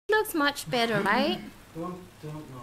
Looks much better, right? Don't know.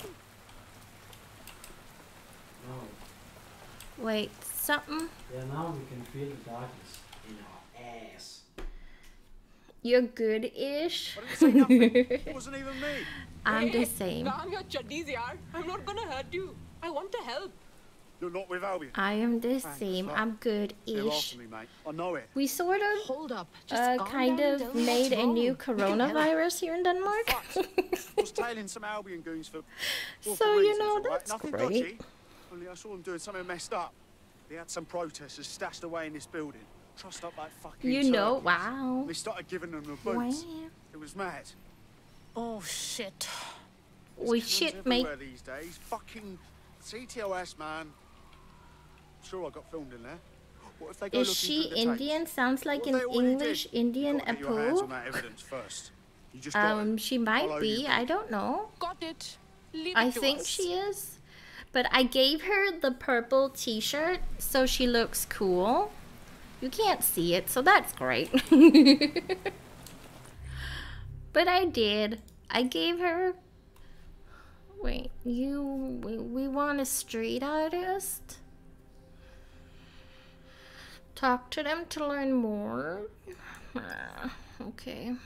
No. Wait, something? Yeah, now we can feel the darkness in our ass. You're good-ish. I didn't say nothing. It wasn't even me. I'm the same. Calm your chuddies, yaar. I'm not gonna hurt you. I want to help. You're not with Albion. I am the Thanks, same. fuck. I'm They're good-ish. after me, mate. I know it. We sort of Hold up. Just calm kind down and of tell me made what's a new wrong. We can help. coronavirus here in Denmark. I was tailing some Albion goons for So, you reasons, know, all right? that's Nothing great. dodgy. Only I saw them doing something messed up. They had some protesters stashed away in this building, trussed up like fucking You know, turkeys. wow. They started giving them the boots. Wow. It was mad. Oh, shit. We There's shit, guns mate. everywhere these days. Fucking CTOS, man. Sure, I got filmed in there. What if they go Is looking she through the Indian? tapes? Sounds like What an if they already English did? Indian You gotta get your hands on Apu. that evidence first. You just got it. She might Follow be. you. I don't know. Got it. Leave I it to think us. she is. But I gave her the purple t-shirt so she looks cool. You can't see it, so that's great. But I did. I gave her... Wait, we want a street artist? Talk to them to learn more? Okay.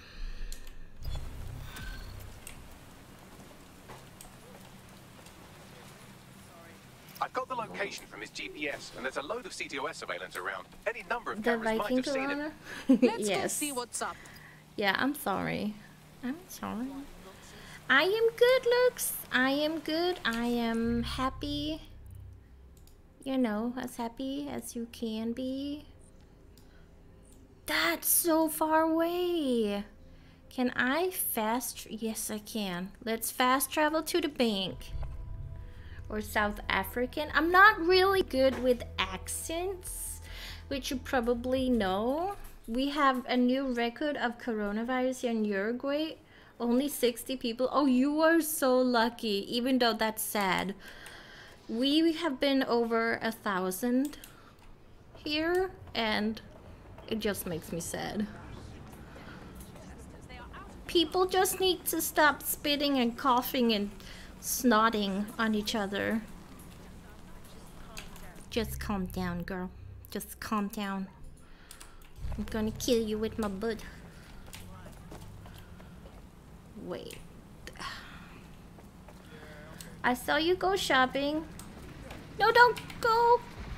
I've got the location from his GPS, and there's a load of CTOS surveillance around. Any number of The cameras might Viking have seen it. Corona? Let's go Yes. see what's up. Yeah, I'm sorry. I'm sorry. I am good, Lux. I am good. I am happy. You know, as happy as you can be. That's so far away. Can I fast? Yes, I can. Let's fast travel to the bank. Or South African. I'm not really good with accents, which you probably know. We have a new record of coronavirus here in Uruguay. Only 60 people. Oh, you are so lucky, even though that's sad. We have been over 1,000 here, and it just makes me sad. People just need to stop spitting and coughing and snotting on each other. Just calm down, girl. Just calm down. I'm gonna kill you with my butt. Wait. I saw you go shopping. No, don't go!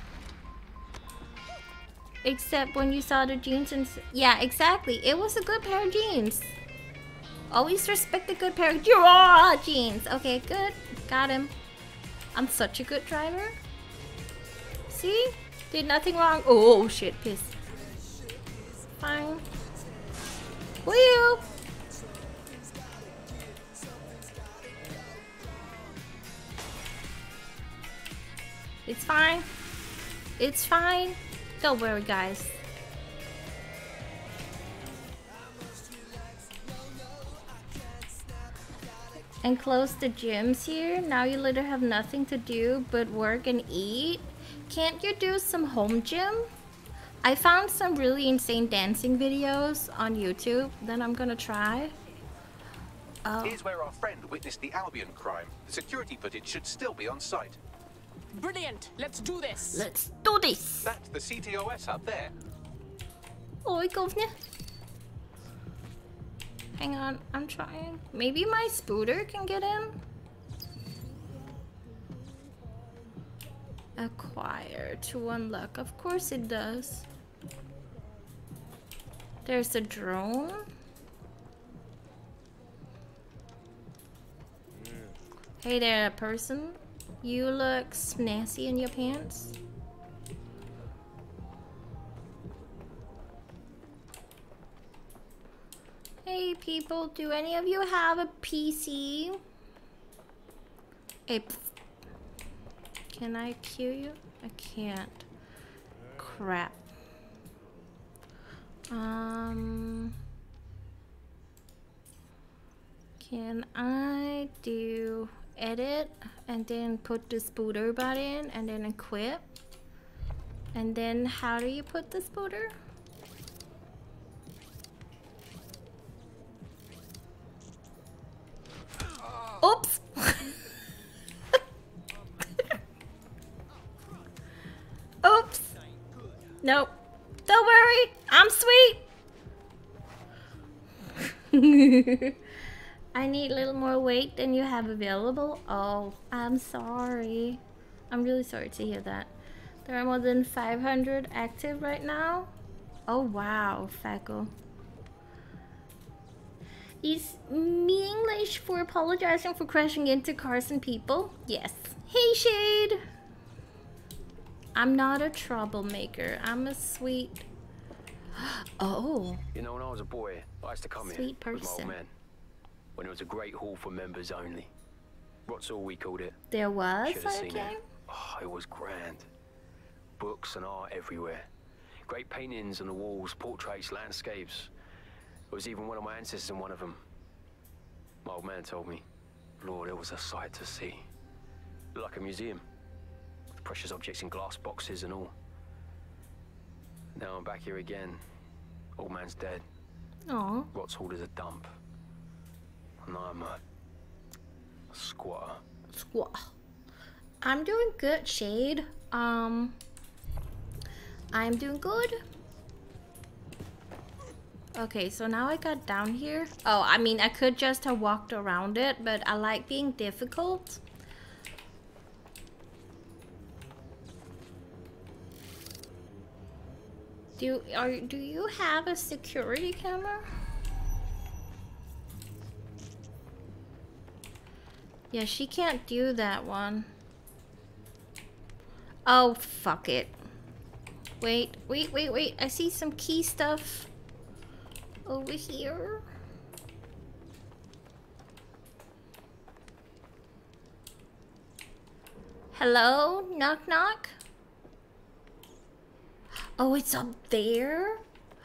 Except when you saw the jeans and... Yeah, exactly. It was a good pair of jeans. Always respect a good pair of jeans. Okay, good. Got him. I'm such a good driver. See? Did nothing wrong. Oh, shit. Piss. Fine. Wheel! It's fine. It's fine. Don't worry, guys. And close the gyms here. Now you literally have nothing to do but work and eat. Can't you do some home gym? I found some really insane dancing videos on YouTube that I'm gonna try. Oh. Here's where our friend witnessed the Albion crime. The security footage should still be on site. Brilliant. Let's do this. Let's do this! That's the CTOS up there. Oj, govne. Hang on, I'm trying. Maybe my scooter can get in? Acquire to unlock. Of course it does. There's a drone. Hey there, person. You look snazzy in your pants. Hey people, do any of you have a PC? Hey, can I kill you? I can't. Crap. Can I do edit and then put the spooter button and then equip? And then how do you put the spooter? Oops. Oops. Nope. Don't worry. I'm sweet. I need a little more weight than you have available. Oh, I'm sorry. I'm really sorry to hear that. There are more than 500 active right now. Oh, wow, Faco. Is me English for apologizing for crashing into cars and people? Yes. Hey, Shade. I'm not a troublemaker. I'm a sweet... Oh. You know, when I was a boy, I used to come here Sweet with my person. old man. When it was a great hall for members only. What's all we called it. There was Should have a seen game? it. Oh, it was grand. Books and art everywhere. Great paintings on the walls, portraits, landscapes. There was even one of my ancestors in one of them. My old man told me, Lord, it was a sight to see. Like a museum. With precious objects in glass boxes and all. Now I'm back here again. Old man's dead. Aw. Rot's hauled as a dump. And I'm a squatter. Squaw. I'm doing good, Shade. I'm doing good. Okay, so now I got down here. Oh, I mean, I could just have walked around it, but I like being difficult. Do you have a security camera? Yeah, she can't do that one. Oh, fuck it. Wait. I see some key stuff over here. Hello? Knock knock? Oh, it's up there?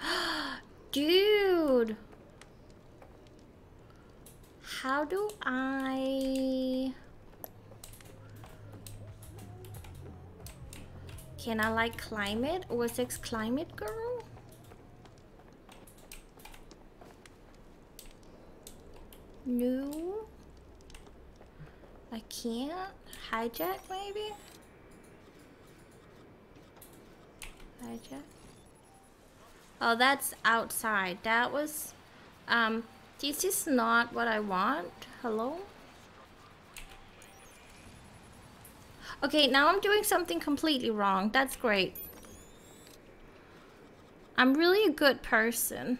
Dude. How do I... Can I like climb it? Or was it climb it, girl? No. I can't. Hijack maybe? Hijack. Oh, that's outside. That was, this is not what I want. Hello? Okay, now I'm doing something completely wrong. That's great. I'm really a good person.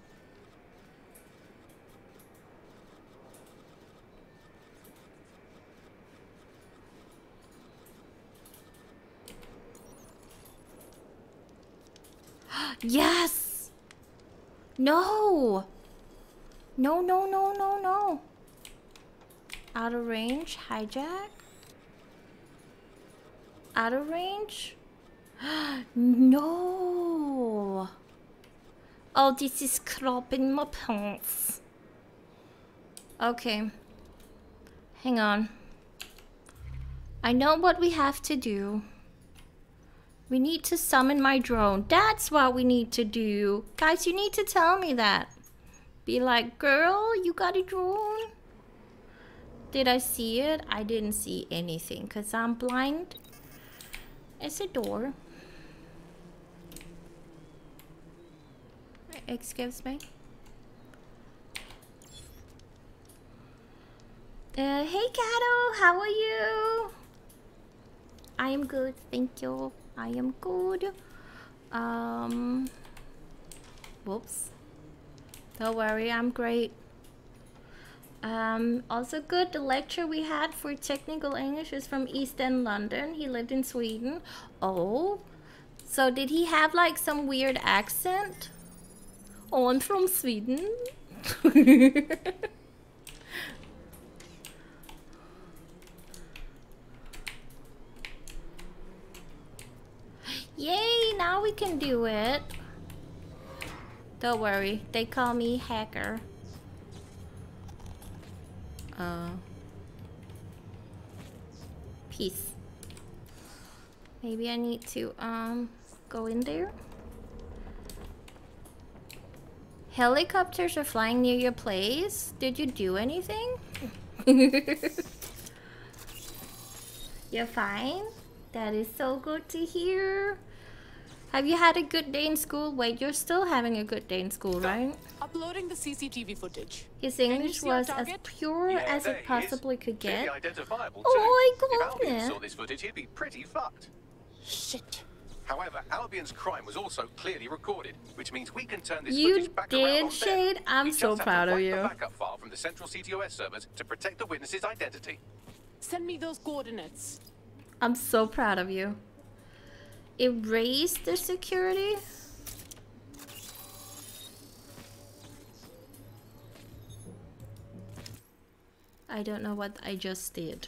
Yes! No! No. Out of range, hijack. Out of range? No! Oh, this is cropping my pants. Okay. Hang on. I know what we have to do. We need to summon my drone. That's what we need to do. Guys, you need to tell me that. Be like, girl, you got a drone? Did I see it? I didn't see anything because I'm blind. It's a door. Excuse me. Hey, Kato, how are you? I am good, thank you. I am good. Whoops. Don't worry, I'm great. Also good, the lecturer we had for technical English is from East End London. He lived in Sweden. Oh, so did he have like some weird accent? Oh, I'm from Sweden. Yay, now we can do it. Don't worry, they call me hacker. Peace. Maybe I need to go in there. Helicopters are flying near your place. Did you do anything? You're fine? That is so good to hear. Have you had a good day in school? Wait, you're still having a good day in school, right? Uploading the CCTV footage. His Can you English see our was as target? pure Yeah, as there it he possibly is. could Clearly get. identifiable Oh too. my If Albion goodness. saw this footage, he'd be pretty fucked. Shit. However, Albion's crime was also clearly recorded, which means we can turn this You footage back around did, on them. Shade. I'm We just so have to proud of wipe you. the backup file from the central CTOS servers to protect the witness's identity. Send me those coordinates. I'm so proud of you. Erase the security? I don't know what I just did.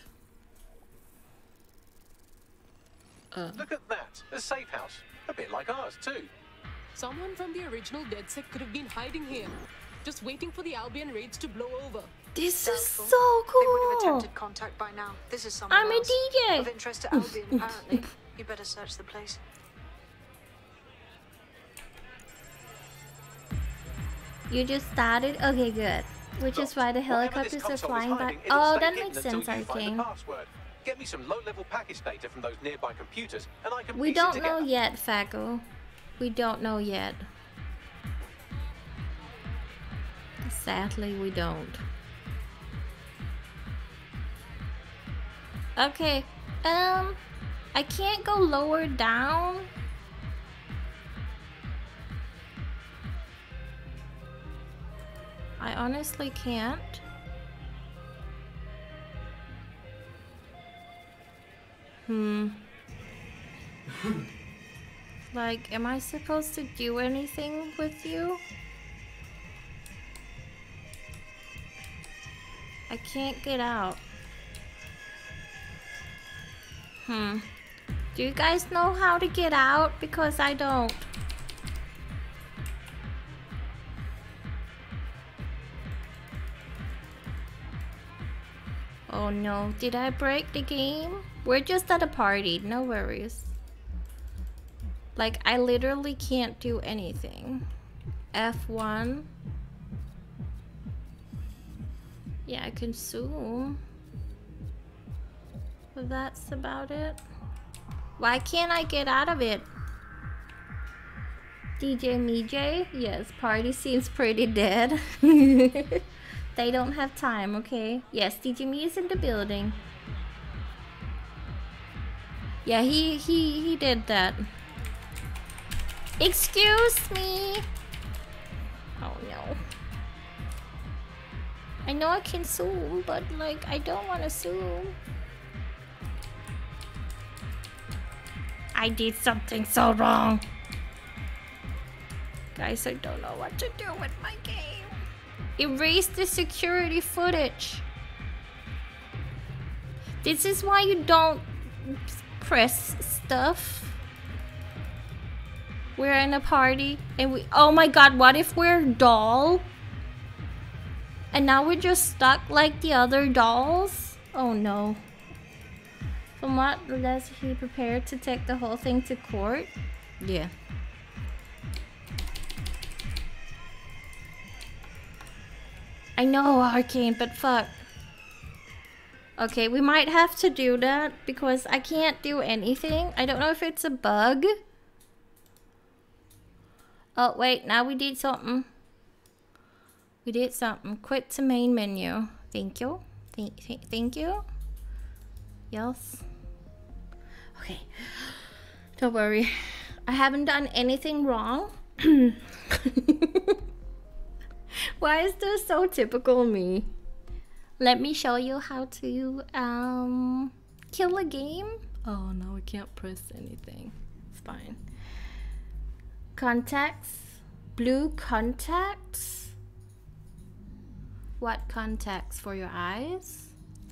Look at that, a safe house. A bit like ours, too. Someone from the original DedSec could have been hiding here, just waiting for the Albion raids to blow over. This is so They would have cool. attempted contact by now. This is someone I'm a else. DJ. Of interest to Albion, apparently. You better search the place. You just started? Okay, good. Which is why the Whatever this helicopters are console is flying hiding, back. it'll Oh, stay that hidden makes until sense, you find the Arcane. password. Get me some low-level package data from those nearby computers, and I can We piece it don't know together. yet, Faco. We don't know yet. Sadly, we don't. Okay. I can't go lower down. I honestly can't. Like, am I supposed to do anything with you? I can't get out. Do you guys know how to get out? Because I don't. Oh no, did I break the game? We're just at a party, no worries. Like, I literally can't do anything. F1. Yeah, I can zoom. But that's about it. Why can't I get out of it? DJ Mijay? Yes, party seems pretty dead. They don't have time, okay? Yes, DJ Me is in the building. Yeah, he did that. Excuse me. Oh no. I know I can zoom, but like I don't want to zoom. I did something so wrong. Guys, I don't know what to do with my game. Erase the security footage. This is why you don't press stuff. We're in a party and we— oh my god, what if we're a doll? And now we're just stuck like the other dolls? Oh no. From what does he prepare to take the whole thing to court? Yeah. I know, Arcane, but fuck. Okay, we might have to do that because I can't do anything. I don't know if it's a bug. Oh, wait, now we did something. We did something. Quit to main menu. Thank you. Thank you. Yes. Okay. Don't worry. I haven't done anything wrong. Why is this so typical me? Let me show you how to kill a game. Oh no, I can't press anything. It's fine. Contacts. Blue contacts. What contacts for your eyes?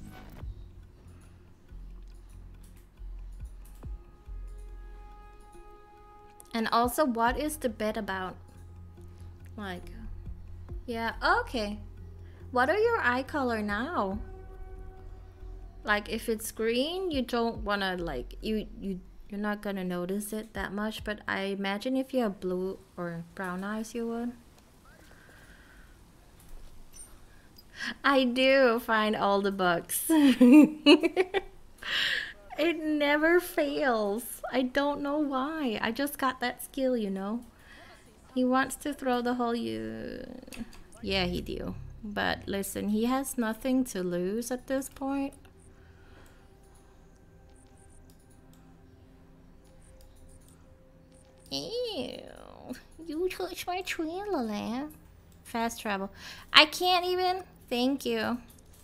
And also, what is the bet about? Like, yeah, okay. What are your eye color now? Like, if it's green, you don't wanna like you're not gonna notice it that much. But I imagine if you have blue or brown eyes, you would. I do find all the bugs. It never fails. I don't know why. I just got that skill, you know. He wants to throw the whole Yeah, he do. But listen, he has nothing to lose at this point. Ew. You touched my trailer. Fast travel. I can't even. Thank you.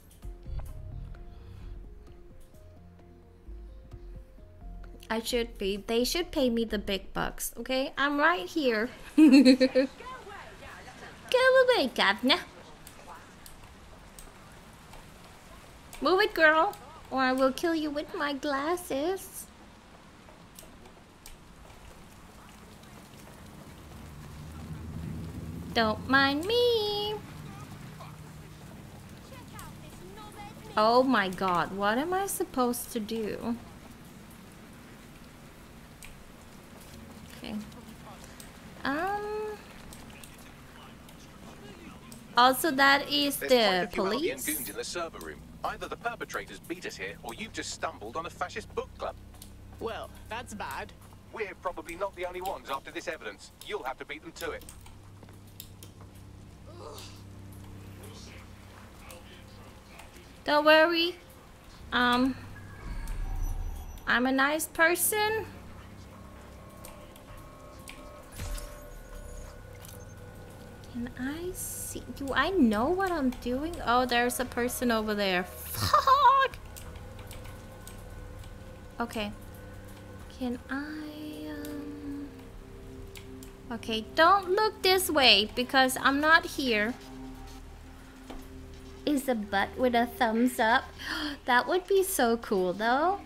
I should be. They should pay me the big bucks, okay? I'm right here. Go away, governor. Move it, girl, or I will kill you with my glasses. Don't mind me. Oh my god, what am I supposed to do? Okay. Also, that is the police. Goons in the server room. Either the perpetrators beat us here, or you've just stumbled on a fascist book club. Well, that's bad. We're probably not the only ones after this evidence. You'll have to beat them to it. Don't worry. I'm a nice person. Can I see? Do I know what I'm doing? Oh, there's a person over there. Fuck! Okay. Can I, Okay, don't look this way because I'm not here. Is a butt with a thumbs up. That would be so cool though.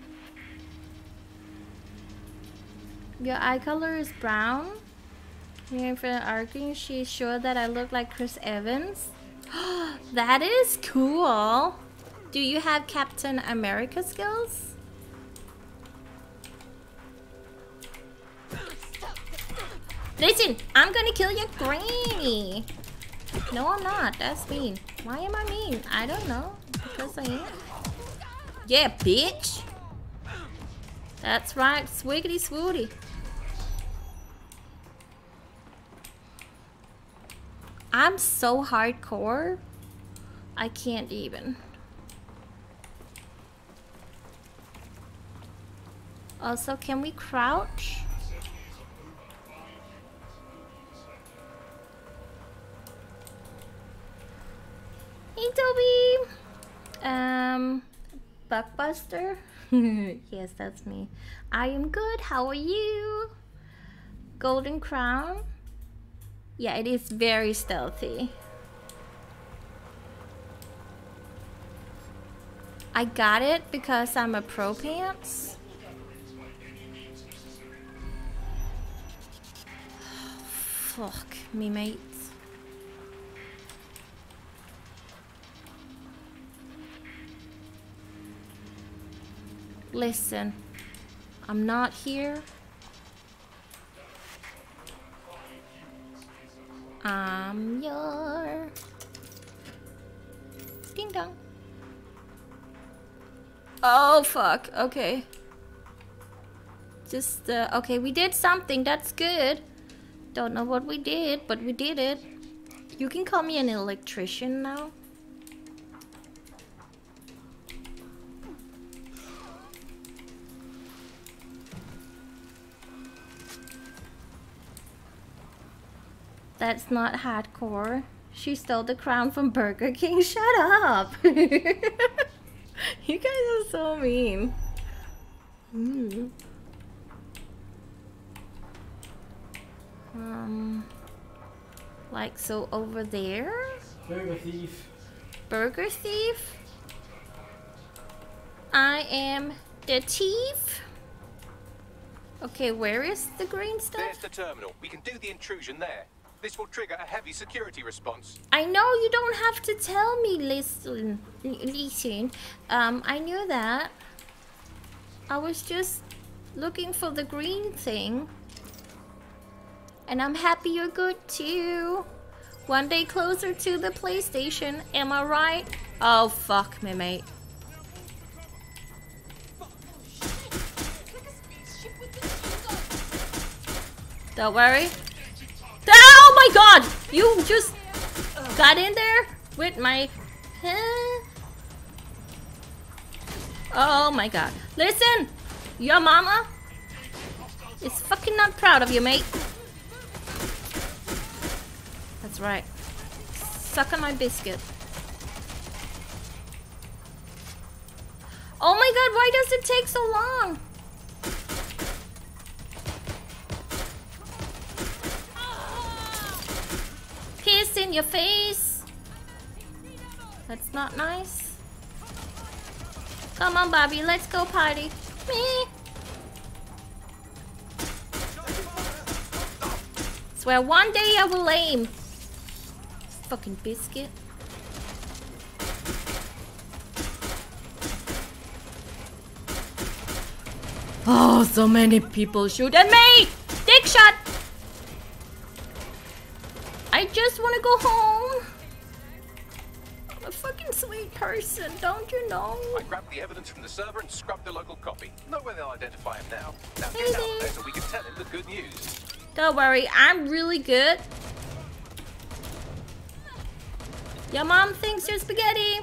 Your eye color is brown. Here for arguing, she's sure that I look like Chris Evans. That is cool. Do you have Captain America skills? Listen, I'm gonna kill your granny. No, I'm not. That's mean. Why am I mean? I don't know. Because I am. Yeah, bitch. That's right. Swiggity swooty. I'm so hardcore. I can't even. Also, can we crouch? Hey, Toby. Buckbuster? Yes, that's me. I am good. How are you? Golden Crown? Yeah, it is very stealthy. I got it because I'm a pro pants. Fuck me, mates. Listen, I'm not here. I'm your ding dong. Oh fuck, okay. Just okay, we did something, that's good. Don't know what we did, but we did it. You can call me an electrician now. That's not hardcore. She stole the crown from Burger King. Shut up! You guys are so mean. Like so over there? Burger thief. Burger thief? I am the thief. Okay, where is the green stuff? There's the terminal. We can do the intrusion there. This will trigger a heavy security response. I know you don't have to tell me, listen. I knew that. I was just looking for the green thing. And I'm happy you're good too. One day closer to the PlayStation, am I right? Oh, fuck me, mate. Don't worry. Oh my god! You just got in there with my... Oh my god. Listen! Your mama is fucking not proud of you, mate. That's right. Suck on my biscuit. Oh my god, why does it take so long? Piss in your face. That's not nice. Come on, Bobby, let's go party. Me. Swear one day I will aim. Fucking biscuit. Oh, so many people shoot at me! Dick shot! I just want to go home. I'm a fucking sweet person, don't you know? I grabbed the evidence from the server and scrubbed the local copy. Know where they'll identify him now. Now get out there so we can tell him the good news. Don't worry, I'm really good. Your mom thinks you're spaghetti.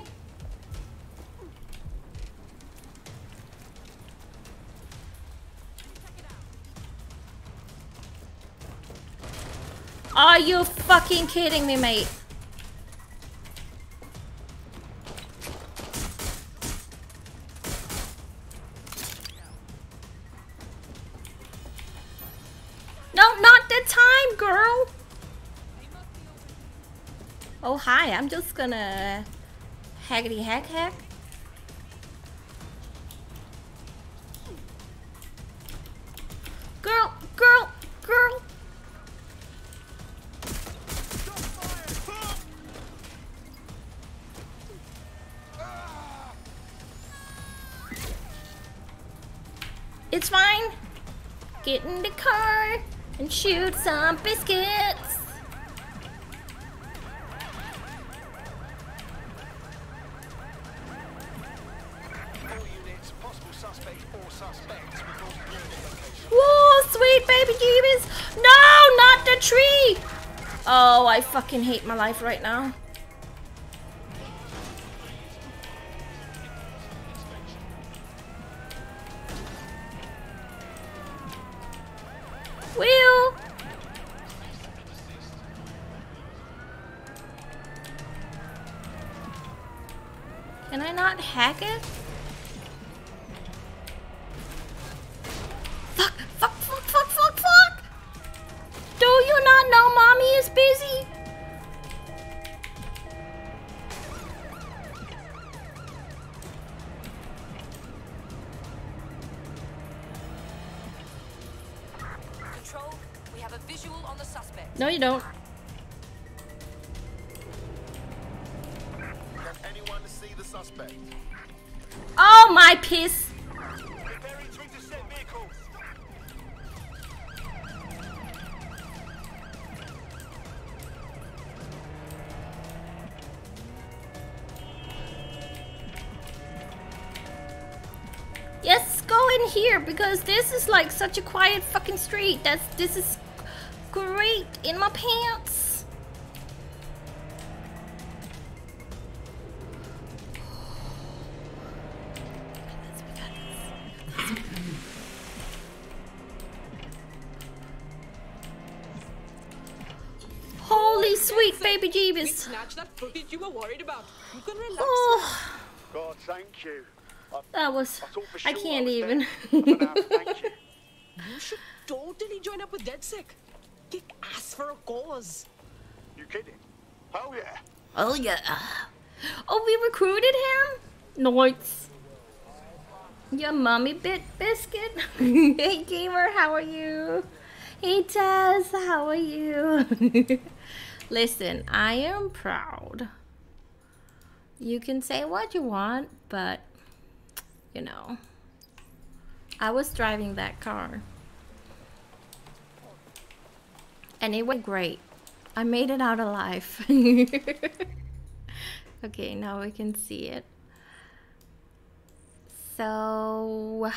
Are you fucking kidding me, mate? No, not the time, girl. Oh, hi. I'm just gonna hackety hack hack. Girl, girl, girl. It's fine. Get in the car and shoot some biscuits. Whoa, sweet baby jeebies. No, not the tree. Oh, I fucking hate my life right now. Will. Can I not hack it? Fuck, fuck, fuck, fuck, fuck, fuck! Do you not know mommy is busy? Control, we have a visual on the suspect. No, you don't. Can anyone see the suspect? Oh, my piss. Preparing to intercept vehicles. Yes, go in here because this is like such a quiet fucking street. This is great in my pants. Holy sweet baby We jeebus. snatched that footage you were worried about. You can relax. Oh, God, thank you. that was... thought for I sure can't was even. dead. But now, thank you. You should totally join up with DedSec. Kick ass for a cause. You kidding? Oh yeah. Oh yeah. Oh, we recruited him? Nice. Your mommy bit biscuit. Hey gamer, how are you? Hey Tess, how are you? Listen, I am proud. You can say what you want, but you know, I was driving that car and it went great. I made it out alive. Okay, now we can see it. So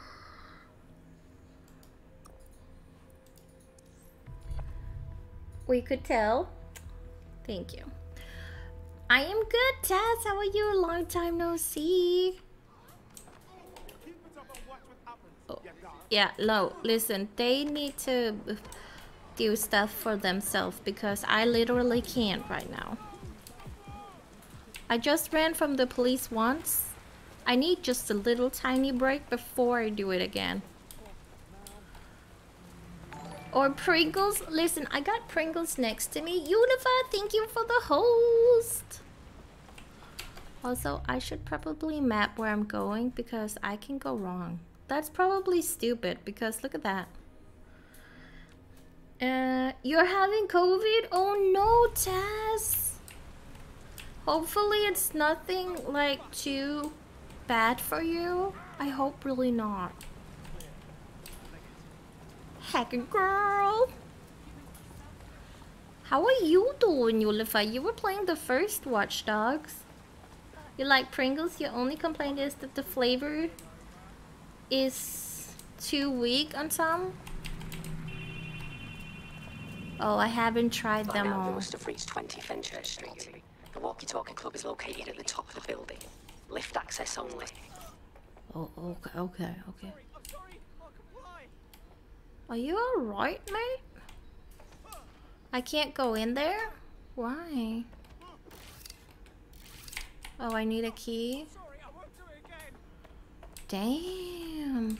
we could tell. Thank you. I am good, Taz. How are you? Long time no see. Oh, yeah, no, listen, they need to do stuff for themselves because I literally can't right now. I just ran from the police once. I need just a little tiny break before I do it again. Or Pringles. Listen, I got Pringles next to me. Unifa, thank you for the host. Also, I should probably map where I'm going because I can go wrong. That's probably stupid because look at that. You're having COVID? Oh no, Taz. Hopefully it's nothing like too bad for you. I hope really not. Hacking girl. How are you doing, Yulifa? You were playing the first Watch Dogs. You like Pringles? Your only complaint is that the flavor is too weak on some. Oh, I haven't tried them now all. you must have reached 20 Fenchurch Street. The walkie-talkie club is located at the top of the building. Lift access only. Oh, okay. Are you alright, mate? I can't go in there? Why? Oh, I need a key? Damn.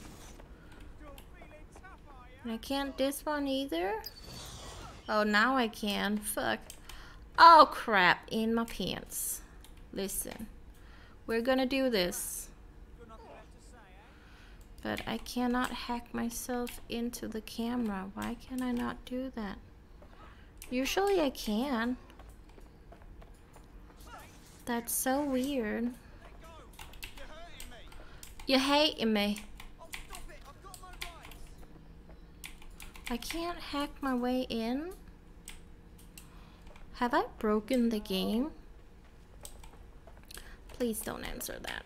And I can't this one either? Oh, now I can. Fuck. Oh, crap. In my pants. Listen. We're gonna do this. But I cannot hack myself into the camera. Why can I not do that? Usually I can. That's so weird. You're hating me. I can't hack my way in. Have I broken the game? Please don't answer that.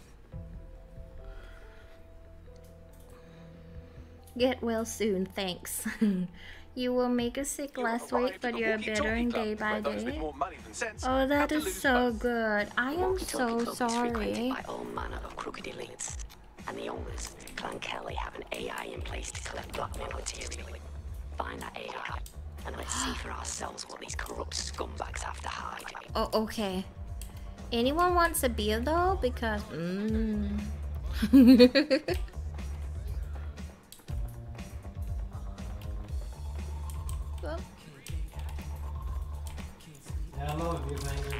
Get well soon, thanks. You were make us sick last week, but you're bettering day by day. Oh, that is so good. I am so sorry. By all manner of crooked elites, and the owners, Clan Kelly, have an AI in place to collect blackmail material. Find that AI, and let's see for ourselves what these corrupt scumbags have to hide. Oh, okay. Anyone wants a beer though? Because Well. Yeah, I love you, banger.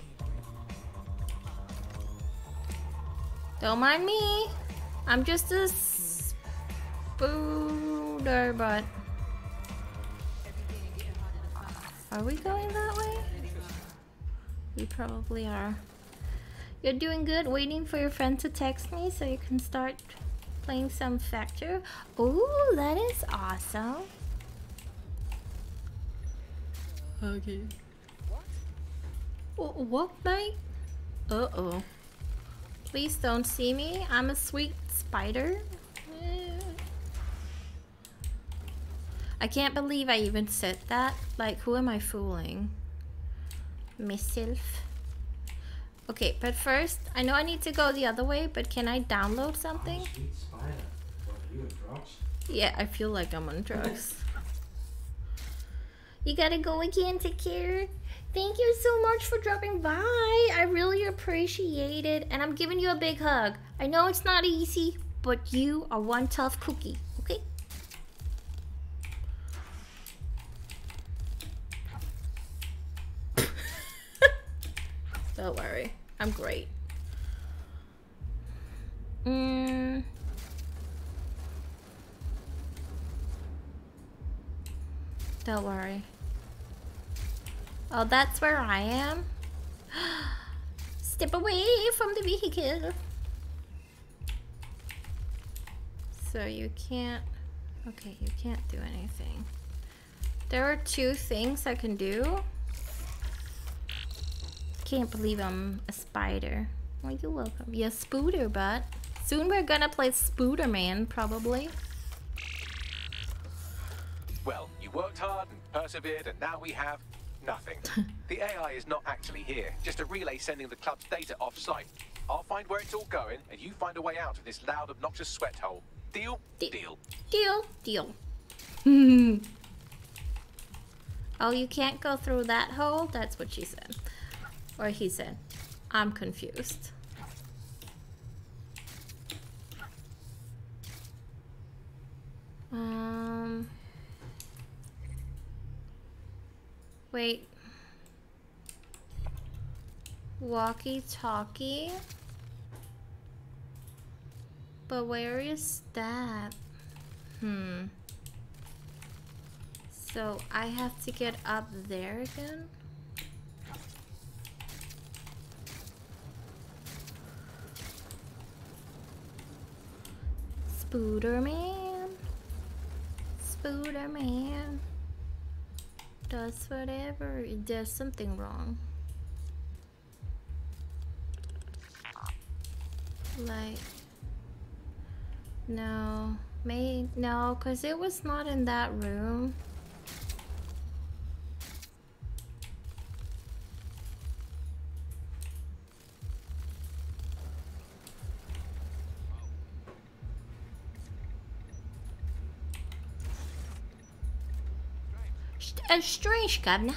Don't mind me. I'm just a spooder, but are we going that way? We probably are. You're doing good. Waiting for your friend to text me so you can start playing some Factor. Oh, that is awesome. Okay. What, mate? Uh-oh. Please don't see me. I'm a sweet spider. I can't believe I even said that. Like, who am I fooling? Myself. Okay, but first, I know I need to go the other way, but can I download something? Oh, sweet spider. What, are you on drugs? Yeah, I feel like I'm on drugs. You gotta go again, take care. Thank you so much for dropping by. I really appreciate it. And I'm giving you a big hug. I know it's not easy, but you are one tough cookie, okay? Don't worry, I'm great. Don't worry. Oh, that's where I am? Step away from the vehicle. So you can't... Okay, you can't do anything. There are 2 things I can do. Can't believe I'm a spider. Well, you're welcome. Yeah, Spooder Butt. Soon we're gonna play Spooderman, probably. Well, you worked hard and persevered, and now we have nothing. The AI is not actually here, just a relay sending the club's data off-site. I'll find where it's all going, and you find a way out of this loud, obnoxious sweat hole. Deal? Deal. Deal. Deal. Oh, you can't go through that hole? That's what she said. Or he said. I'm confused. Wait. Walkie-talkie? But where is that? So I have to get up there again? Spooderman. Spooderman does whatever. It does something wrong. Like, no, no, cause it was not in that room. A strange governor.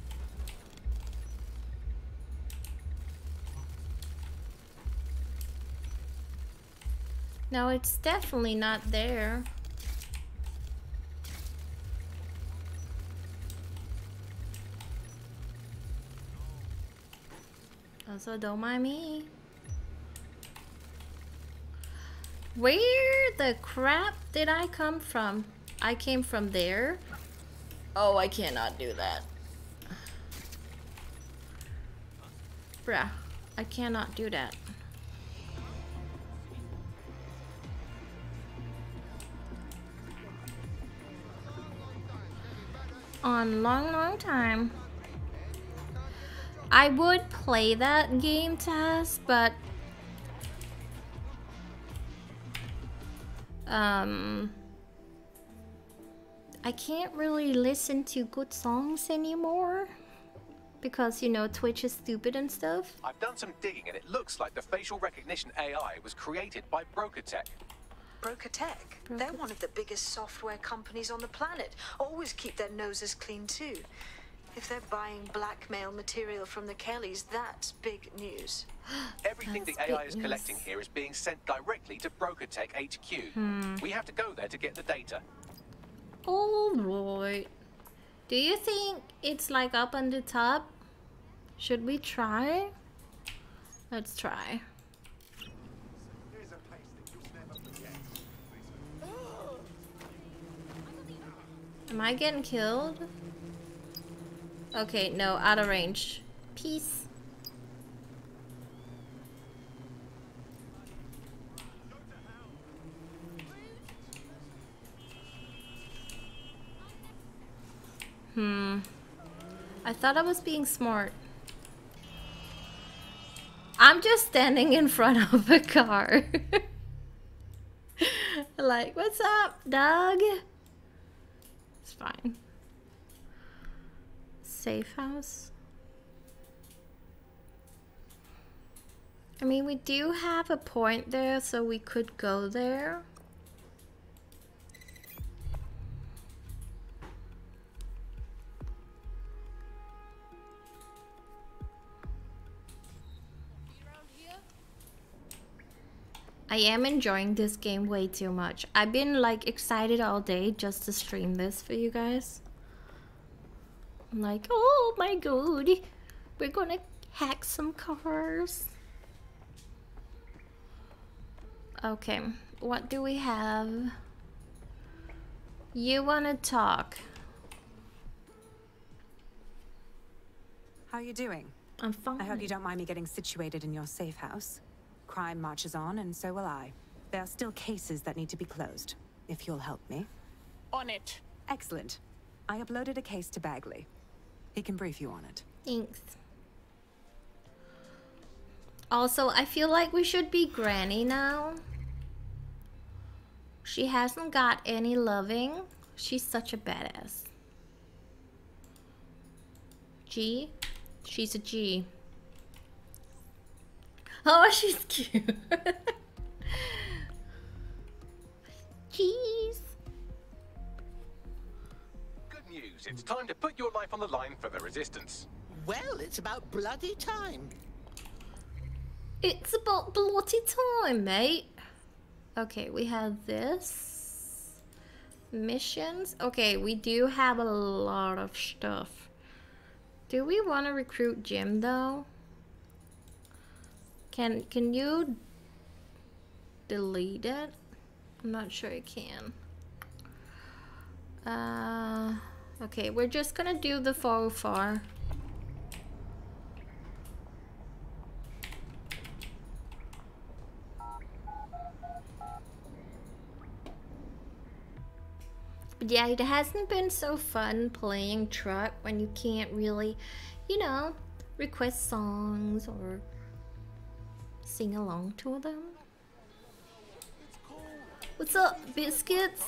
No, it's definitely not there. Also, don't mind me. Where the crap did I come from? I came from there. Oh, I cannot do that. Bruh, I cannot do that. On long time. I would play that game, Taz, but I can't really listen to good songs anymore because, you know, Twitch is stupid and stuff. I've done some digging and it looks like the facial recognition AI was created by BrokerTech. BrokerTech? They're one of the biggest software companies on the planet. Always keep their noses clean too. If they're buying blackmail material from the Kellys, that's big news. Everything the AI is collecting here is being sent directly to BrokerTech HQ. We have to go there to get the data. Alright. Do you think it's like up on the top? Should we try? Let's try. Am I getting killed? Okay, no, out of range. Peace. I thought I was being smart. I'm just standing in front of a car. Like, what's up, dog? It's fine. Safe house. I mean, we do have a point there, so we could go there. I am enjoying this game way too much. I've been like excited all day just to stream this for you guys. I'm like, oh my god, we're gonna hack some cars. Okay, what do we have? You wanna talk? How are you doing? I'm fine. I hope you don't mind me getting situated in your safe house. Crime marches on, and so will I. There are still cases that need to be closed, if you'll help me. On it. Excellent. I uploaded a case to Bagley. He can brief you on it. Thanks. Also, I feel like we should be Granny now. She hasn't got any loving. She's such a badass. G? She's a G. Oh, she's cute. Jeez. Good news. It's time to put your life on the line for the Resistance. Well, it's about bloody time. It's about bloody time, mate. Okay, we have this. Missions. Okay, we do have a lot of stuff. Do we want to recruit Jim, though? Can you delete it? I'm not sure I can. Okay, we're just gonna do the 404. But yeah, it hasn't been so fun playing truck when you can't really, you know, request songs or sing along to them. What's up, biscuits?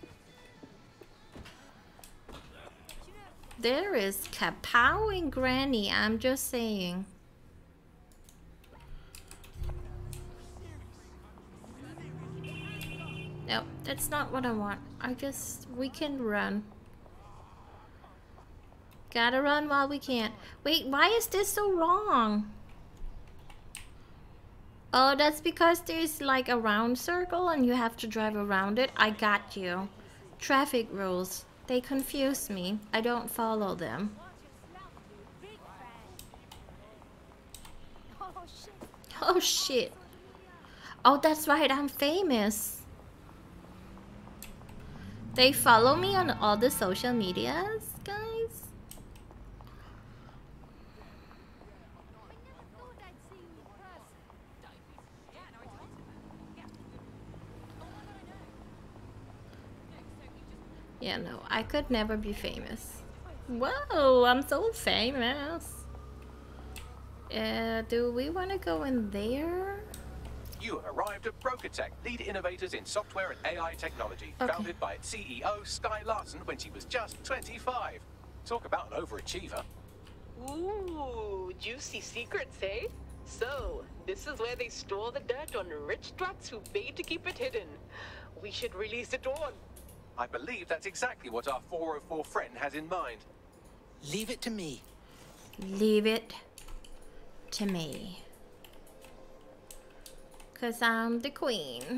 There is kapow and Granny, I'm just saying. No, that's not what I want. We can run. Gotta run while we can. Wait, why is this so wrong? Oh, that's because there's like a round circle and you have to drive around it. I got you. Traffic rules. They confuse me. I don't follow them. Oh shit. Oh, that's right, I'm famous. They follow me on all the social medias, guys. Yeah, no, I could never be famous. Whoa, I'm so famous. Do we want to go in there? You have arrived at Brokertech, lead innovators in software and AI technology, founded by its CEO, Sky Larson, when she was just 25. Talk about an overachiever. Ooh, juicy secrets, eh? So, this is where they store the dirt on rich struts who paid to keep it hidden. We should release it all. I believe that's exactly what our 404 friend has in mind. Leave it to me. Leave it to me. 'Cause I'm the queen.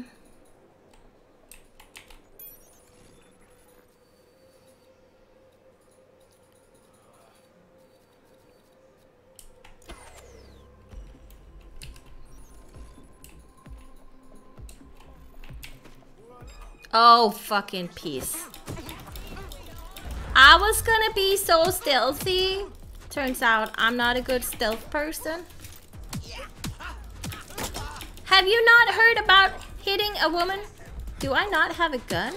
Oh, fucking peace. I was gonna be so stealthy. Turns out I'm not a good stealth person. Have you not heard about hitting a woman? Do I not have a gun?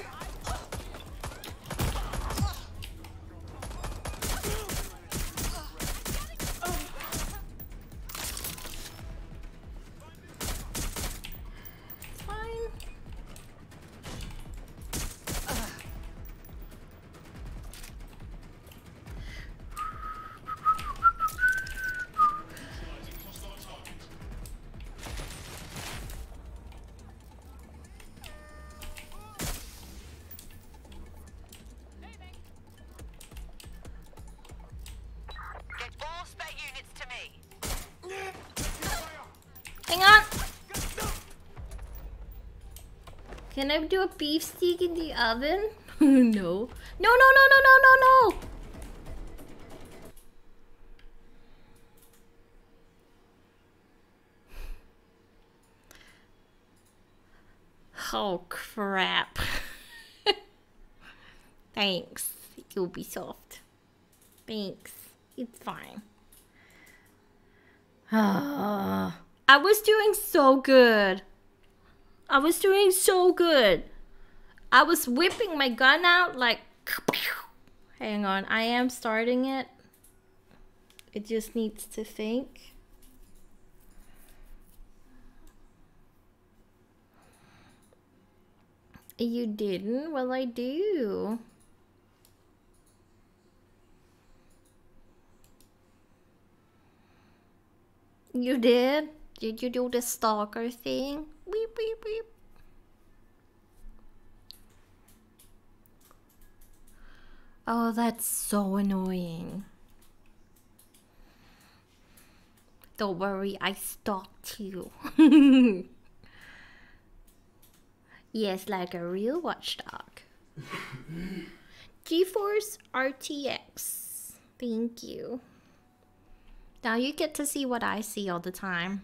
Hang on. Can I do a beef steak in the oven? No. No, no, no, no, no, no, no. Oh, crap. Thanks, Ubisoft. Thanks. It's fine. I was doing so good. I was doing so good. I was whipping my gun out like, Hang on, I am starting it. It just needs to think. You didn't? Well, I do. You did? Did you do the stalker thing? Beep, beep, beep. Oh, that's so annoying. Don't worry, I stalked you. Yes, like a real watchdog. GeForce RTX. Thank you. Now you get to see what I see all the time.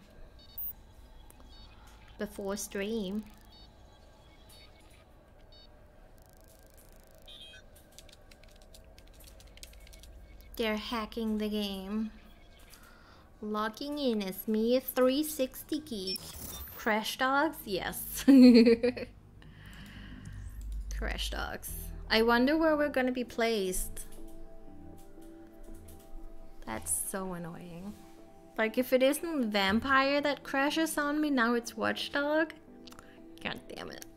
Before stream. They're hacking the game. Logging in as me 360 geek. Crash Dogs? Yes. Crash Dogs. I wonder where we're gonna be placed. That's so annoying. Like if it isn't Vampire that crashes on me, now it's Watchdog. God damn it.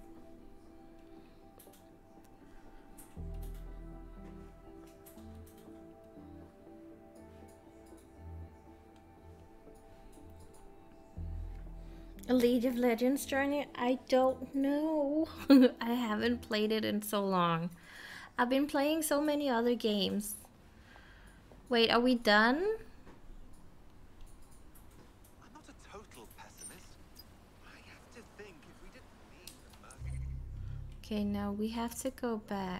A League of Legends journey? I don't know. I haven't played it in so long. I've been playing so many other games. Wait, are we done? I'm not a total pessimist. I have to think if we didn't mean the murder. Okay, now we have to go back.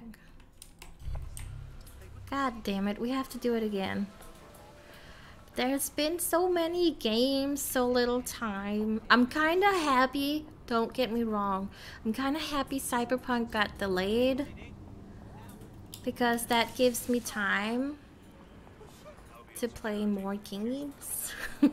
God damn it, we have to do it again. There's been so many games, so little time. I'm kinda happy, don't get me wrong. I'm kinda happy Cyberpunk got delayed. Because that gives me time to play more games.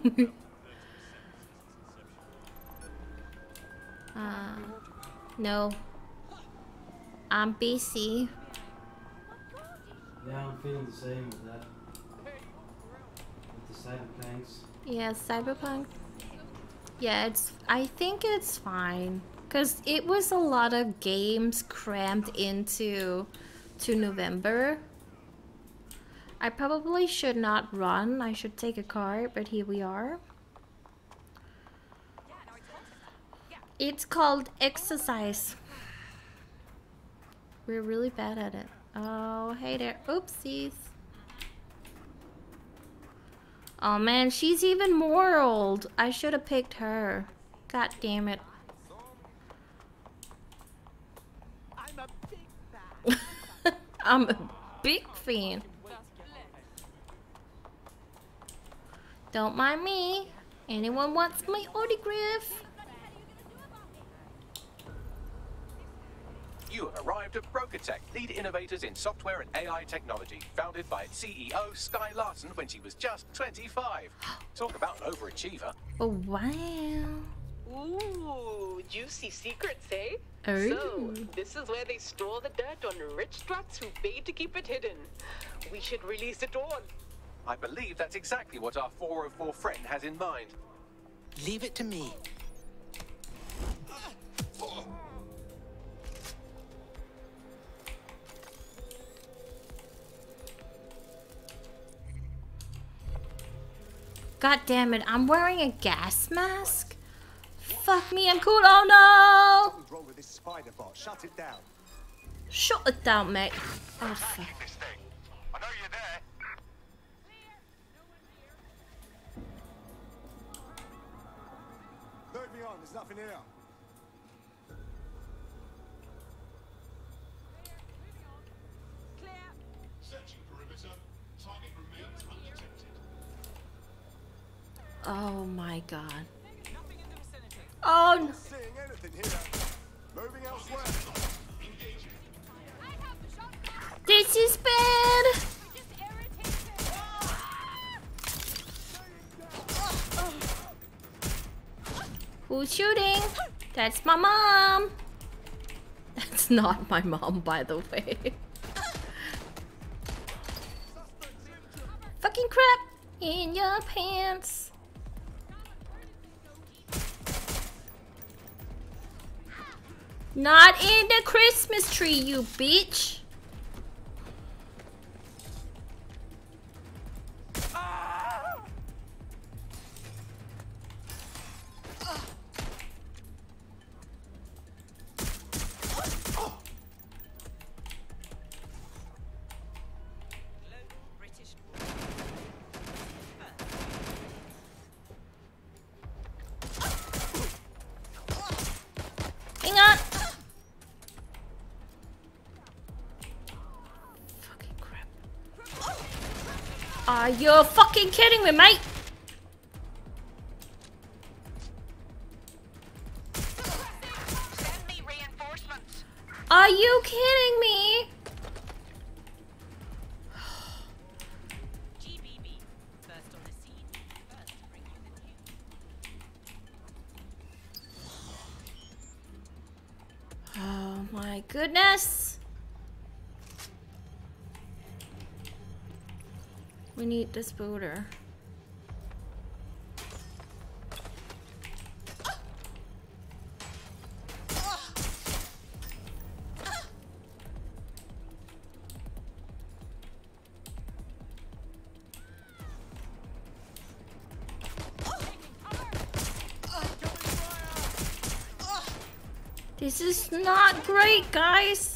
No. I'm busy. Yeah, I'm feeling the same with that. With the Cyberpunks. Yeah, Cyberpunk. Yeah, I think it's fine. Because it was a lot of games crammed into November. I probably should not run. I should take a car, but here we are. It's called exercise. We're really bad at it. Oh, hey there. Oopsies. Oh man, she's even more old. I should have picked her. God damn it. I'm a big fan. Don't mind me. Anyone wants my autograph? You have arrived at Brokertech, lead innovators in software and AI technology, founded by its CEO Sky Larson when she was just 25. Talk about an overachiever. Oh, wow. Ooh, juicy secrets, eh? Oh. So, this is where they store the dirt on rich struts who paid to keep it hidden. We should release it all. I believe that's exactly what our 404 friend has in mind. Leave it to me. God damn it, I'm wearing a gas mask? Fuck me, I'm cool. Oh no! What's wrong with this spider bot? Shut it down. Shut it down, mate. Oh fuck. I know you're there. Load me on, there's nothing here. Searching perimeter. Target remains undetected. Oh my god. Oh no. Not seeing anything here. Moving elsewhere. This is bad. Who's shooting? That's my mom. That's not my mom, by the way. crap in your pants. Not in the Christmas tree, you bitch. Hang on. Fucking crap. Are you fucking kidding me, mate? Send me reinforcements. Are you kidding me? GBB. First on the scene. First to bring you the news. Oh my goodness. We need this booter. This is not great, guys.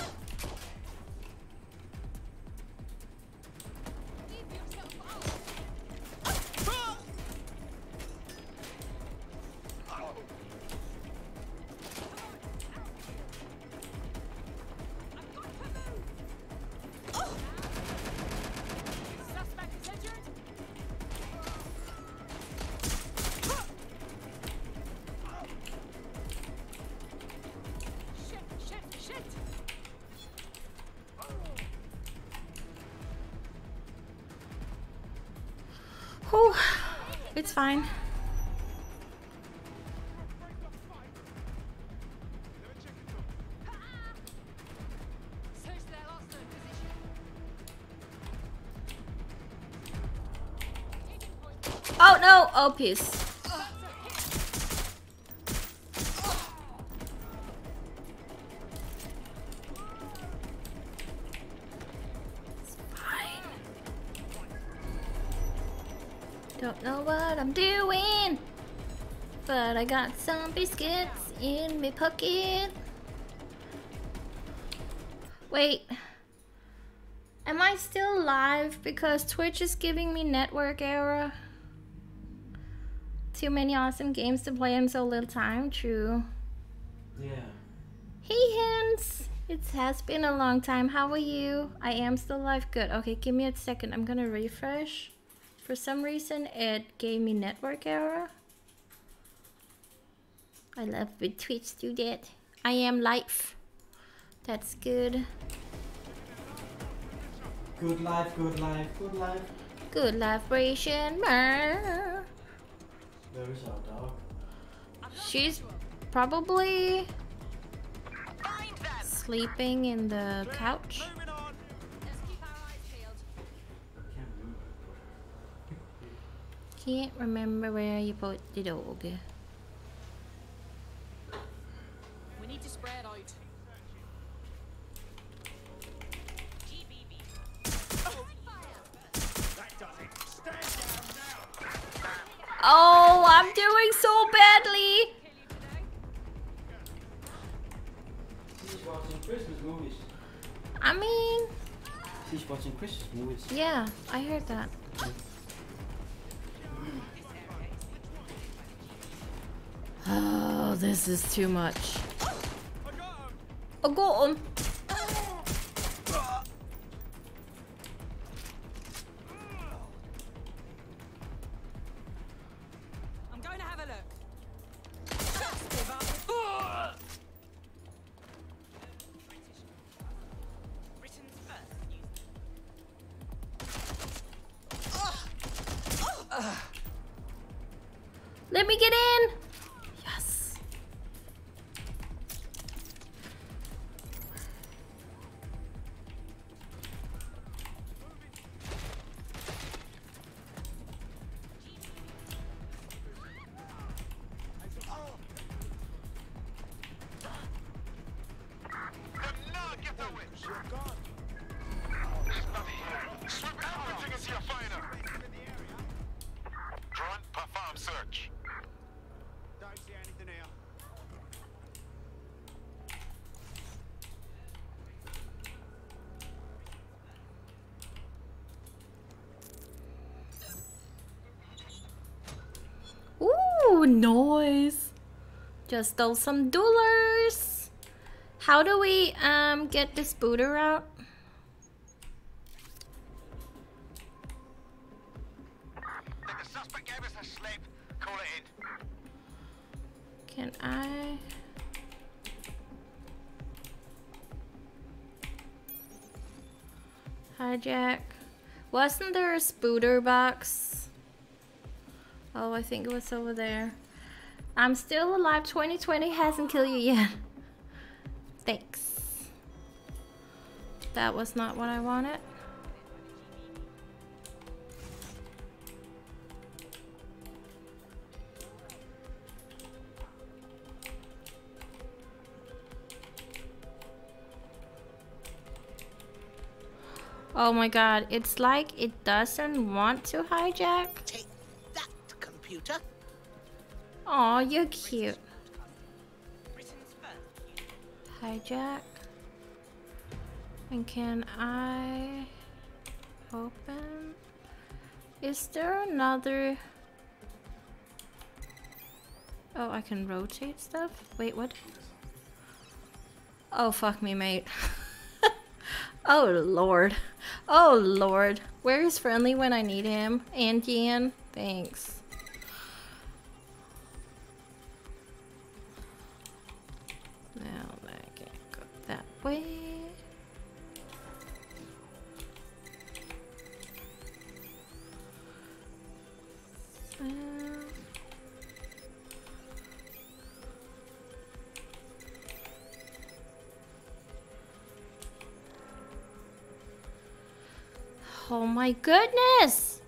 Whew. It's fine. Oh no! Oh, peace. Don't know what I'm doing, but I got some biscuits in my pocket. Wait, am I still live? Because Twitch is giving me network error. Too many awesome games to play in so little time. True. Yeah. Hey Hens, it has been a long time. How are you? I am still live. Good. Okay, give me a second. I'm gonna refresh. For some reason, it gave me network error. I love when Twitch do that. I am live. That's good. Good life, good life, good life. Good vibration. Where is our dog? She's probably sleeping in the couch. Can't remember where you put the dog. We need to spread out. Oh, I'm doing so badly. She's watching Christmas movies. I mean, She's watching Christmas movies. yeah, I heard that. Oh, this is too much. I got him. I'm going to have a look. Britain's first. Let me get in. Yes. Everything is here, fighter. Drone, perform search. Don't see anything here. Ooh, noise. Just stole some dollars. How do we get this booter out? The suspect gave us a slip. Call it in. Can I? Hijack. Wasn't there a spooter box? Oh, I think it was over there. I'm still alive. 2020 hasn't killed you yet. Thanks. That was not what I wanted. Oh my god, it's like it doesn't want to hijack. Take that, computer. Aw, you're cute. Hijack. And can I open? Is there another? Oh, I can rotate stuff? Wait, what? Oh, fuck me, mate. Oh, Lord. Oh, Lord. Where is Friendly when I need him? Antian? Thanks. Now I can't go that way. Oh my goodness!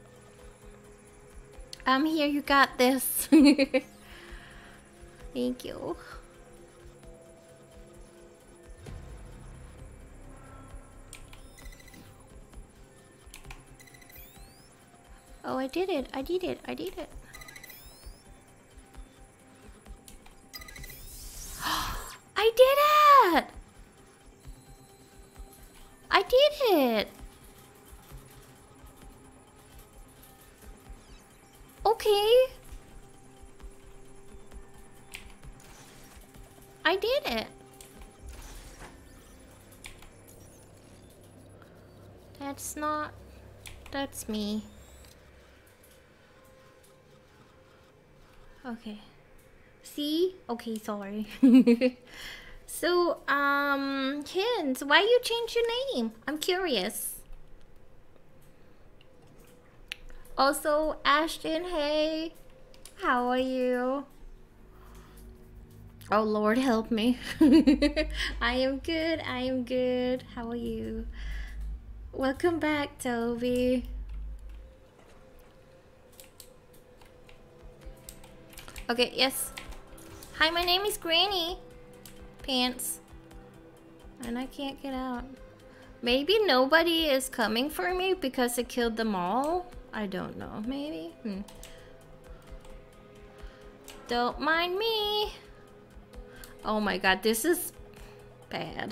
I'm here, you got this. Thank you. Oh, I did it. I did it. I did it. I did it! I did it! Okay. I did it. That's not... That's me. Okay. See? Okay, sorry. So, Hints, why you change your name? I'm curious. Also, Ashton, hey. How are you? Oh, Lord, help me. I am good. I am good. How are you? Welcome back, Toby. Okay, yes. Hi, my name is Granny Pants. And I can't get out. Maybe nobody is coming for me because I killed them all? I don't know. Maybe? Don't mind me. Oh my god, this is bad.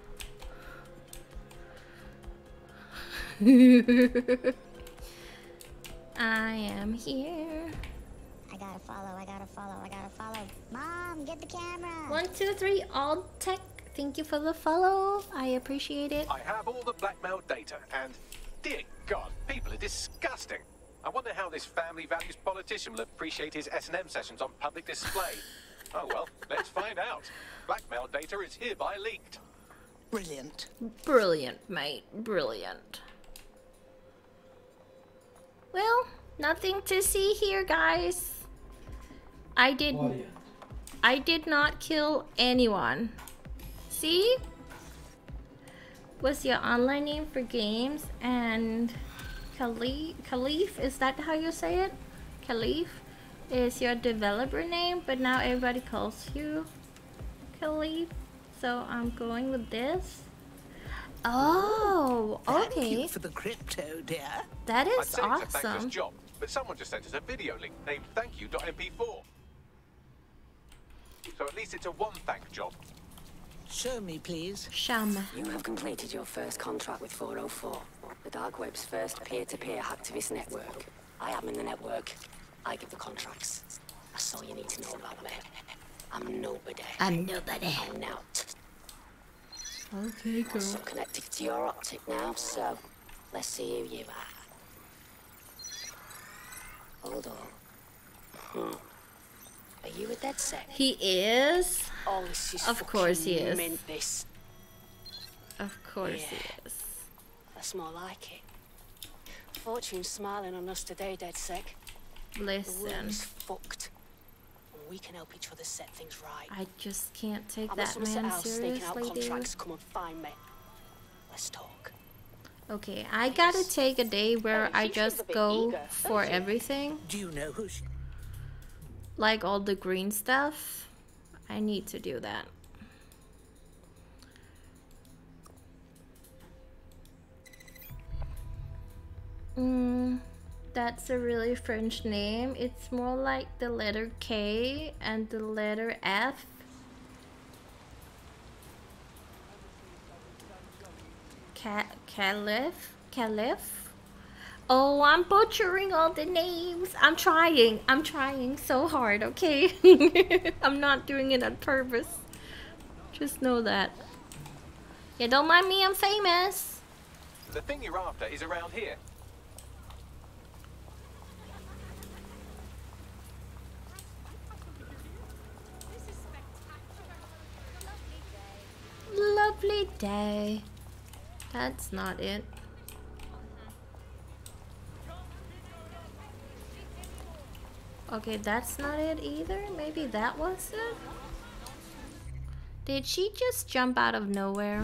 I am here. I gotta follow, I gotta follow, I gotta follow. Mom, get the camera. 1, 2, 3, all tech. Thank you for the follow. I appreciate it. I have all the blackmail data, and dear God, people are disgusting. I wonder how this family values politician will appreciate his S&M sessions on public display. Oh well, let's find out. Blackmail data is hereby leaked. Brilliant. Brilliant, mate. Brilliant. Well, nothing to see here, guys. I did not kill anyone. See? What's your online name for games? And Khalif, is that how you say it? Khalif is your developer name, but now everybody calls you Khalif. So I'm going with this. Oh, Thank okay. you for the crypto, dear. That I'd is say it's a thankless awesome. job, but someone just sent us a video link named thankyou.mp4. So at least it's a one-thank job. Show me, please. Sham. You have completed your first contract with 404, the dark web's first peer-to-peer hacktivist network. I am in the network. I give the contracts. That's all you need to know about me. I'm nobody. I'm nobody. I'm out. Okay, girl. Also connected to your optic now, so let's see who you are. Hold on. Are you a dead sec? He is. Oh, this is Of course he is. mint, this. Of course Yeah. he is. That's more like it. Fortune's smiling on us today, dead sec. The world Listen, is fucked. And we can help each other set things right. I just can't take I'm at that Somerset man House staking out seriously, dude. contracts. Come and find me. Let's talk. Okay, I gotta take a day where Hey, I she seems just a bit go eager, for doesn't she? everything. Do you know who she... Like all the green stuff. I need to do that. That's a really French name. It's more like the letter K and the letter F. Caliph? Oh, I'm butchering all the names. I'm trying so hard, okay? I'm not doing it on purpose. Just know that. Yeah, don't mind me, I'm famous. The thing you're after is around here. Lovely day. That's not it. Okay, that's not it either. Maybe that was it? Did she just jump out of nowhere?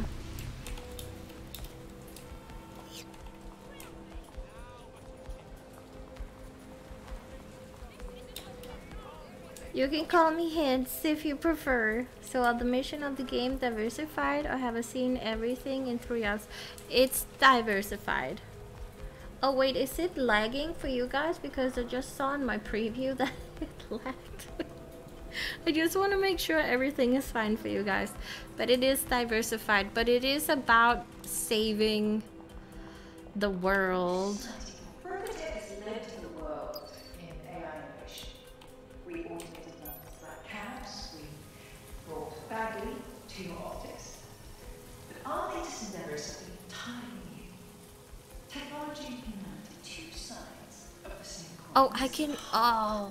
You can call me Hints if you prefer. So are the mission of the game diversified or have I seen everything in 3 hours? It's diversified. Oh wait, is it lagging for you guys? Because I just saw in my preview that it lagged. I just want to make sure everything is fine for you guys. But it is diversified. But it is about saving the world. Fergatech has led the world in AI innovation. We automated London's black cabs, we brought Bagley to your optics. But our latest endeavors have been entirely new. Technology and humanity, two sides of the same coin. Oh, I can. Oh.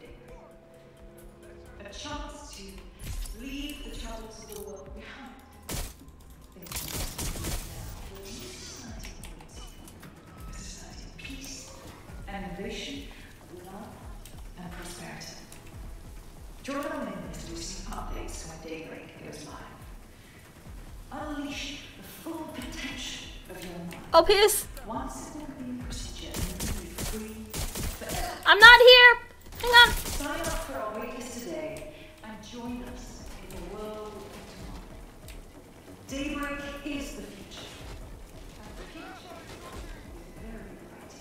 A chance to leave the troubles of the world behind. Things now for a new society a society of peace and innovation, love and prosperity. Join our members to receive updates when Daybreak goes live. Unleash the full potential of your mind. Oh, piss. Once it will be a procedure, you will be free forever. I'm not here. Hang on. Sign up for our waitlist today and join us in the world of tomorrow. Daybreak is the future. And the future is very bright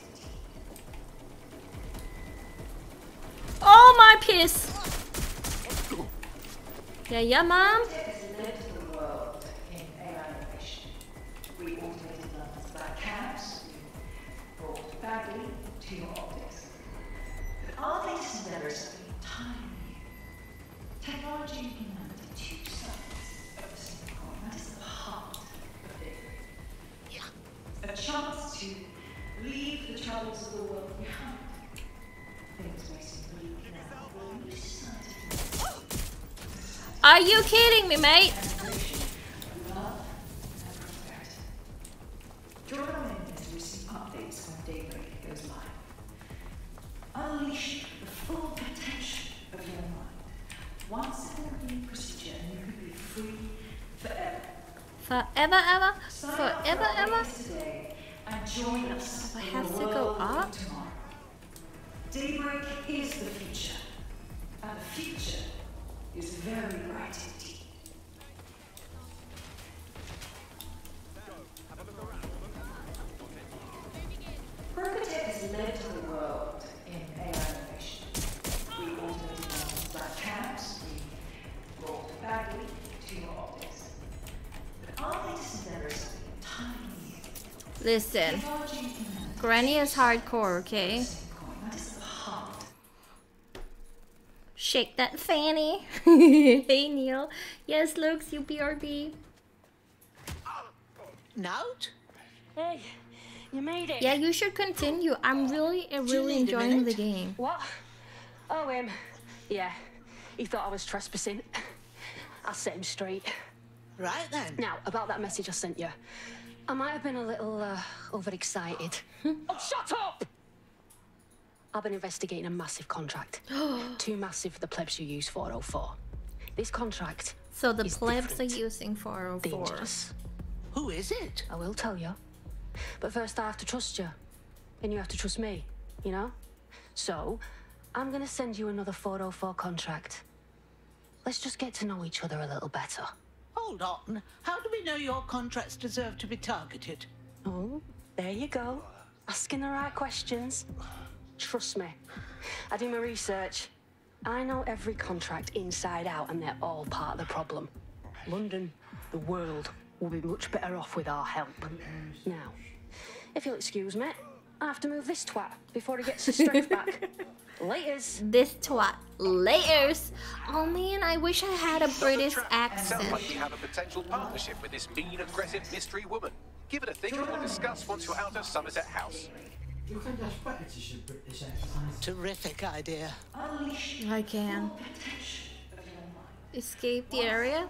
indeed. Oh, my piss. Yeah, mom. Has led the world in AI innovation. We automated London's black cabs. We brought Bagley to your optics. But our latest endeavors have been entirely new. Technology and humanity, two sides of the same coin. That is the heart of Daybreak. A chance to leave the troubles of the world behind. Things may seem bleak now, but a new society. Are you kidding me, mate? Love and prosperity. Join our members to receive updates when Daybreak goes live. Unleash the full potential of your mind. Once it will be procedure, and you can be free forever. Forever, ever? Sign up for Forever, our ever? waitlist today and join us I in have the to go world of up? tomorrow. Daybreak is the future, and the future is very bright indeed. Listen, Granny is hardcore, okay? Shake that fanny. Hey Neil. Yes, Lux, you BRB. Note? Hey, you made it. Yeah, you should continue. I'm really enjoying the game. What? Oh, yeah. He thought I was trespassing. I'll set him straight. Right then. Now, about that message I sent you. I might have been a little overexcited. Oh, shut up! I've been investigating a massive contract. Too massive for the plebs who use 404. This contract. So the plebs are using 404. Dangerous. Who is it? I will tell you. But first I have to trust you. And you have to trust me, you know? So, I'm gonna send you another 404 contract. Let's just get to know each other a little better. Hold on. How do we know your contracts deserve to be targeted? Oh, there you go. Asking the right questions. Trust me. I do my research. I know every contract inside out, and they're all part of the problem. London, the world, will be much better off with our help. Now, if you'll excuse me, I have to move this twat before he gets his strength back. Laters. This twat. Laters. Oh man, I wish I had a British accent. Sounds like you have a potential partnership with this mean, aggressive mystery woman. Give it a think and we'll discuss once you're out of Somerset House. Terrific idea. I can. Escape the area?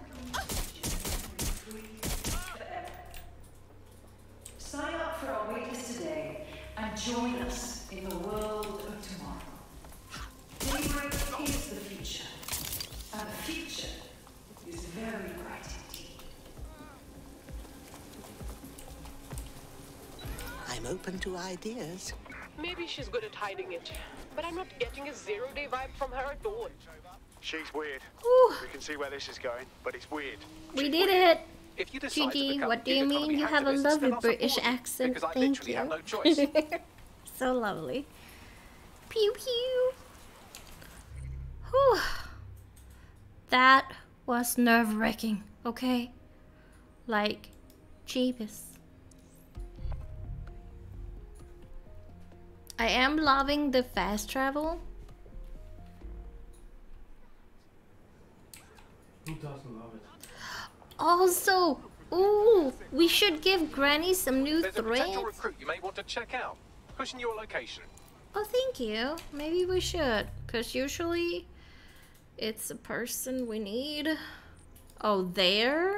Sign up for our waitlist today and join us in the world of tomorrow. Daybreak is the future, and the future is very bright indeed. I'm open to ideas. Maybe she's good at hiding it, but I'm not getting a zero-day vibe from her at all. She's weird. Ooh. We can see where this is going, but it's weird. We did it! If you decide to Gigi, become what do you gig mean economy you have a activists, lovely then I'll British support you, accent? because I Thank literally you. have no choice. So lovely. Pew pew. Whew. That was nerve-wracking, okay? Like, Jeebus. I am loving the fast travel. Who doesn't love it? Also, ooh, we should give Granny some new There's a potential threads. recruit you may want to check out. Pushing your location. Oh, thank you. Maybe we should, because usually it's a person we need. Oh, there?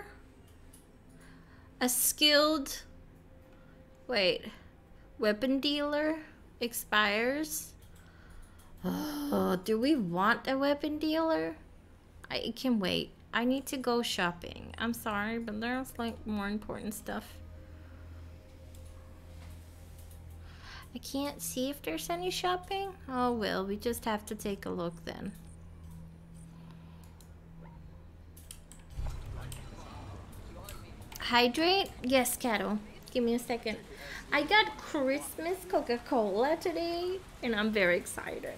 A skilled... Wait. Weapon dealer expires? Oh, do we want a weapon dealer? I can wait. I need to go shopping. I'm sorry, but there's like more important stuff. I can't see if there's any shopping. Oh well, we just have to take a look then. Hydrate? Yes, Cattle. Give me a second. I got Christmas Coca-Cola today, and I'm very excited.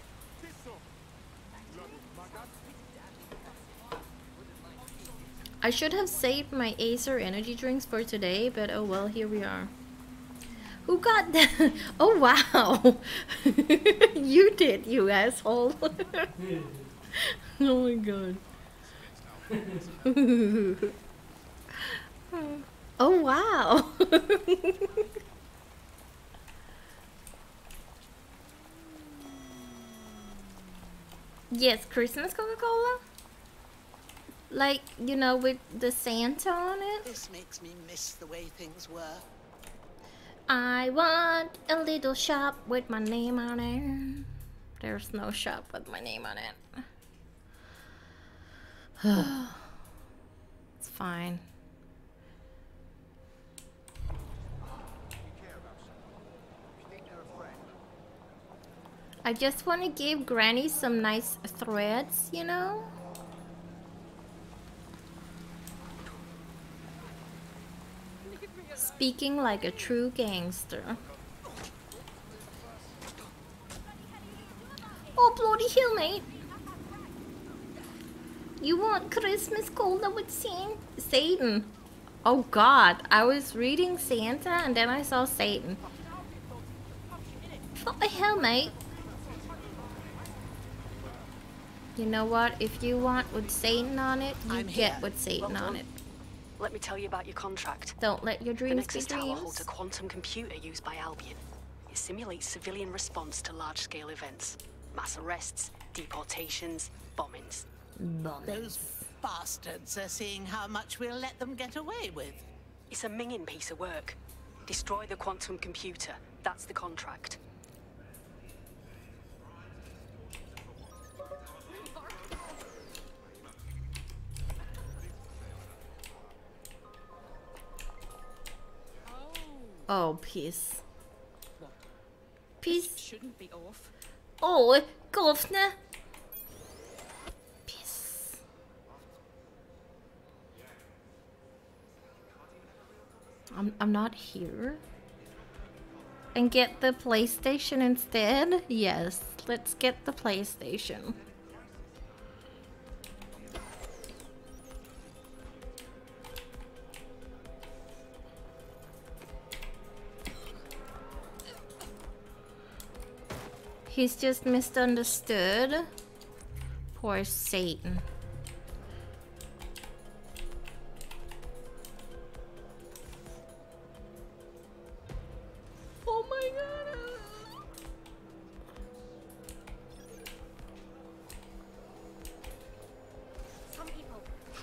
I should have saved my Acer energy drinks for today, but oh well, here we are. Who got that? Oh wow! You did, you asshole! Oh my god. Oh wow! Yes, Christmas Coca-Cola? Like, you know, with the Santa on it? This makes me miss the way things were. I want a little shop with my name on it. There's no shop with my name on it. It's fine. I just want to give Granny some nice threads, you know? Speaking like a true gangster. Oh, bloody hell, mate. You want Christmas cola with Satan? Oh god, I was reading Santa and then I saw Satan. What the hell, mate? You know what? If you want with Satan on it, you get with Satan on it. Let me tell you about your contract. Don't let your dreams the be Nexus Tower dreams. holds a quantum computer used by Albion. It simulates civilian response to large-scale events. Mass arrests, deportations, bombings. Those bastards are seeing how much we'll let them get away with. It's a minging piece of work. Destroy the quantum computer. That's the contract. Oh, peace. Peace. Shouldn't be off. Oh, Golfne. Peace. I'm not here. And get the PlayStation instead? Yes, let's get the PlayStation. He's just misunderstood. Poor Satan. Oh my god. Some people.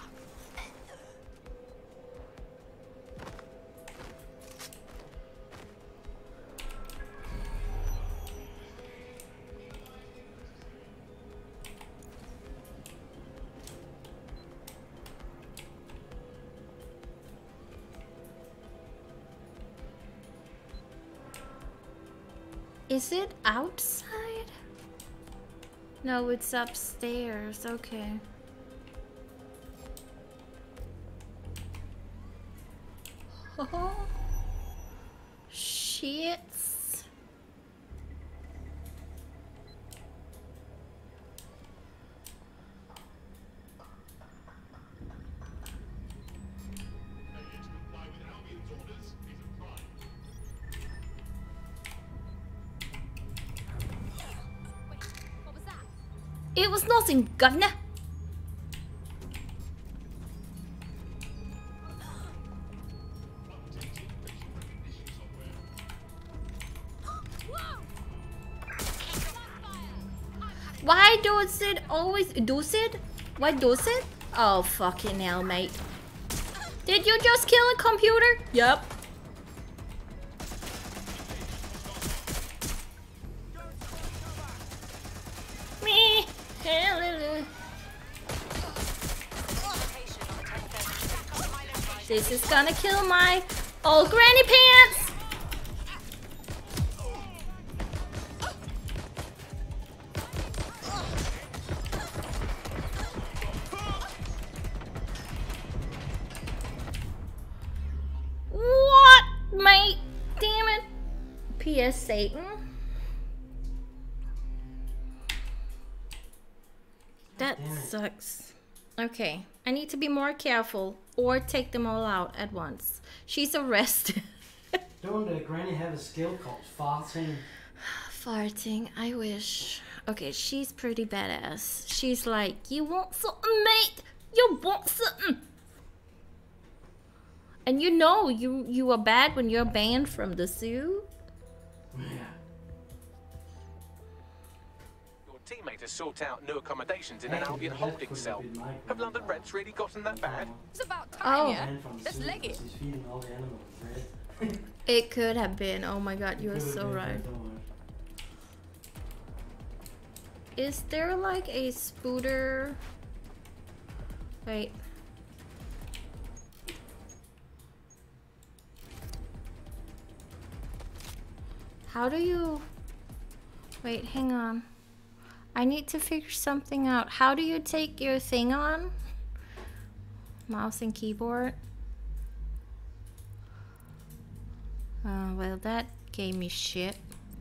Is it outside? No, it's upstairs. Okay. Oh, shit. It was nothing, governor. Why does it always does it? Why does it? Oh fucking hell, mate. Did you just kill a computer? Yep. Me. This is gonna kill my old granny pants. What, mate? Damn it. P.S. Satan. That sucks. Okay, I need to be more careful or take them all out at once. She's arrested. Don't Granny have a skill called farting? Farting, I wish. Okay, she's pretty badass. She's like, you want something, mate? You want something? And you know you are bad when you're banned from the zoo. Yeah. Your teammate has sought out new accommodations in an Albion holding cell. Have London rents really gotten that bad? It's about time, Oh. yeah? Let's leg it. He's feeding all the animals bread. It could have been. Oh my god, you are Could've so been, right. don't worry. Is there like a scooter? Wait. How do you... Wait, hang on. I need to figure something out. How do you take your thing on? Mouse and keyboard. Well, that gave me shit.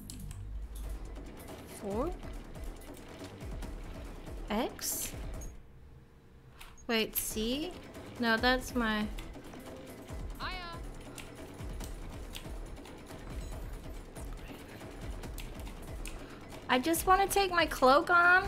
4? X? Wait, C? No, that's my... I just want to take my cloak on.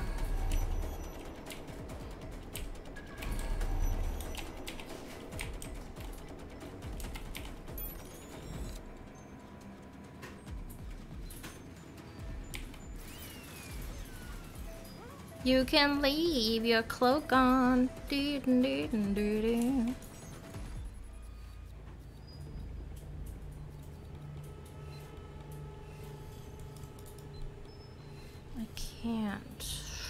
You can leave your cloak on. Doo -doo -doo -doo -doo -doo. I can't.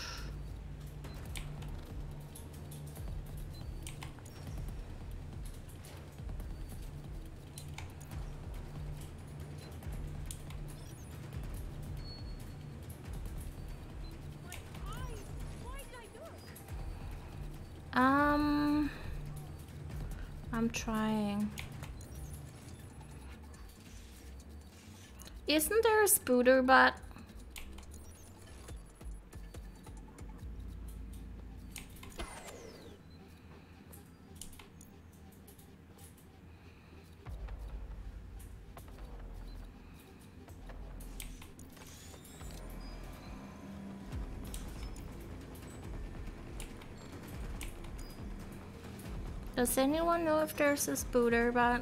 I'm trying. Isn't there a spooter bot? Does anyone know if there's a spooter bot?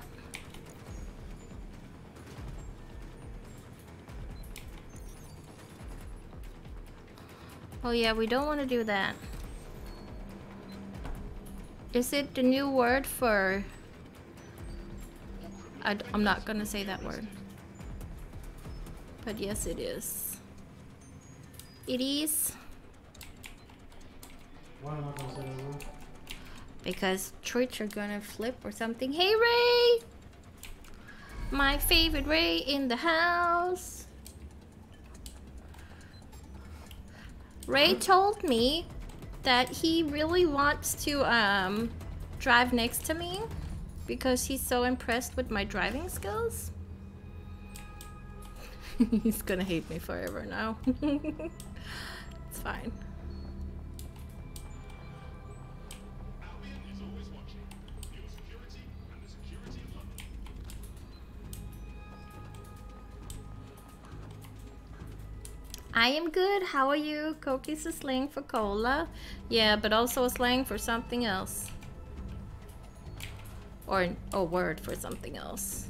Oh yeah, we don't want to do that. Is it the new word for... I'm not gonna say that word. But yes, it is. It is. Why am I gonna say that word? Because Twitch are gonna flip or something. Hey Ray! My favorite Ray in the house. Ray told me that he really wants to drive next to me because he's so impressed with my driving skills. He's gonna hate me forever now. It's fine. I am good. How are you? Coke is a slang for cola. Yeah, but also a slang for something else. Or a word for something else.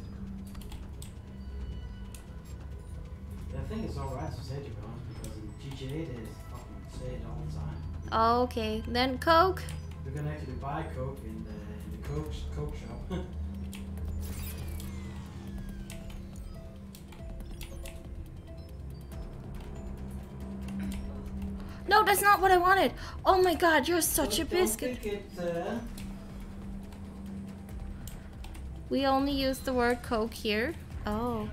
I think it's alright to say, to be honest, because in GTA they fucking say it all the time. Oh, okay. Then Coke. You can actually buy Coke in the Coke shop. No, that's not what I wanted. Oh my god, you're such a biscuit. We only use the word Coke here. Oh.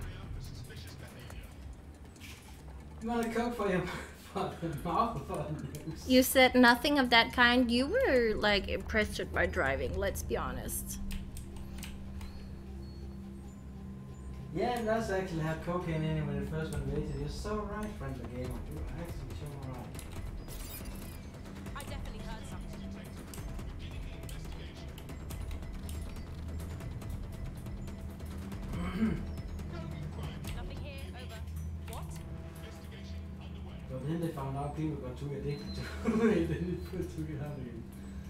You want a Coke for your mouth? You said nothing of that kind. You were like impressed with my driving, let's be honest. Yeah, it does actually have cocaine in it when it first went rated. You're so right, friendly gamer. You're actually so right. I definitely heard something. Nothing here, over. What? But then they found out people got too addicted to it, then they took it out again.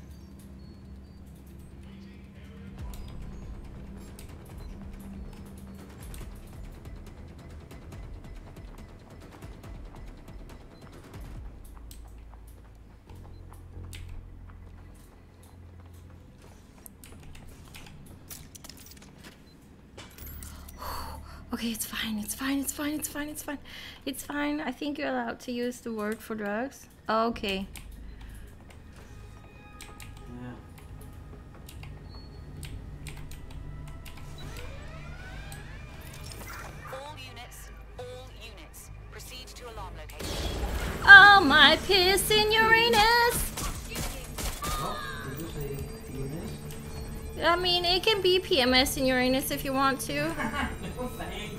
Okay, it's fine, it's fine, it's fine, it's fine, it's fine. It's fine. I think you're allowed to use the word for drugs. Oh, okay. Yeah. All units, proceed to alarm location. Oh, my piss in Uranus! What? Did you say PMS? I mean, it can be PMS in Uranus if you want to. No thanks.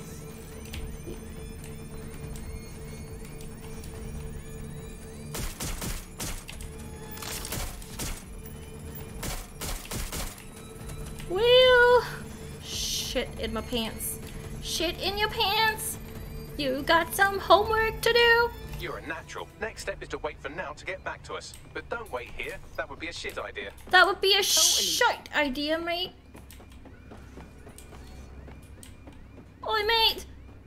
Well, shit in my pants. Shit in your pants. You got some homework to do. You're a natural. Next step is to wait for Now to get back to us. But don't wait here. That would be a shit idea. That would be a shite idea, mate. Oi, mate!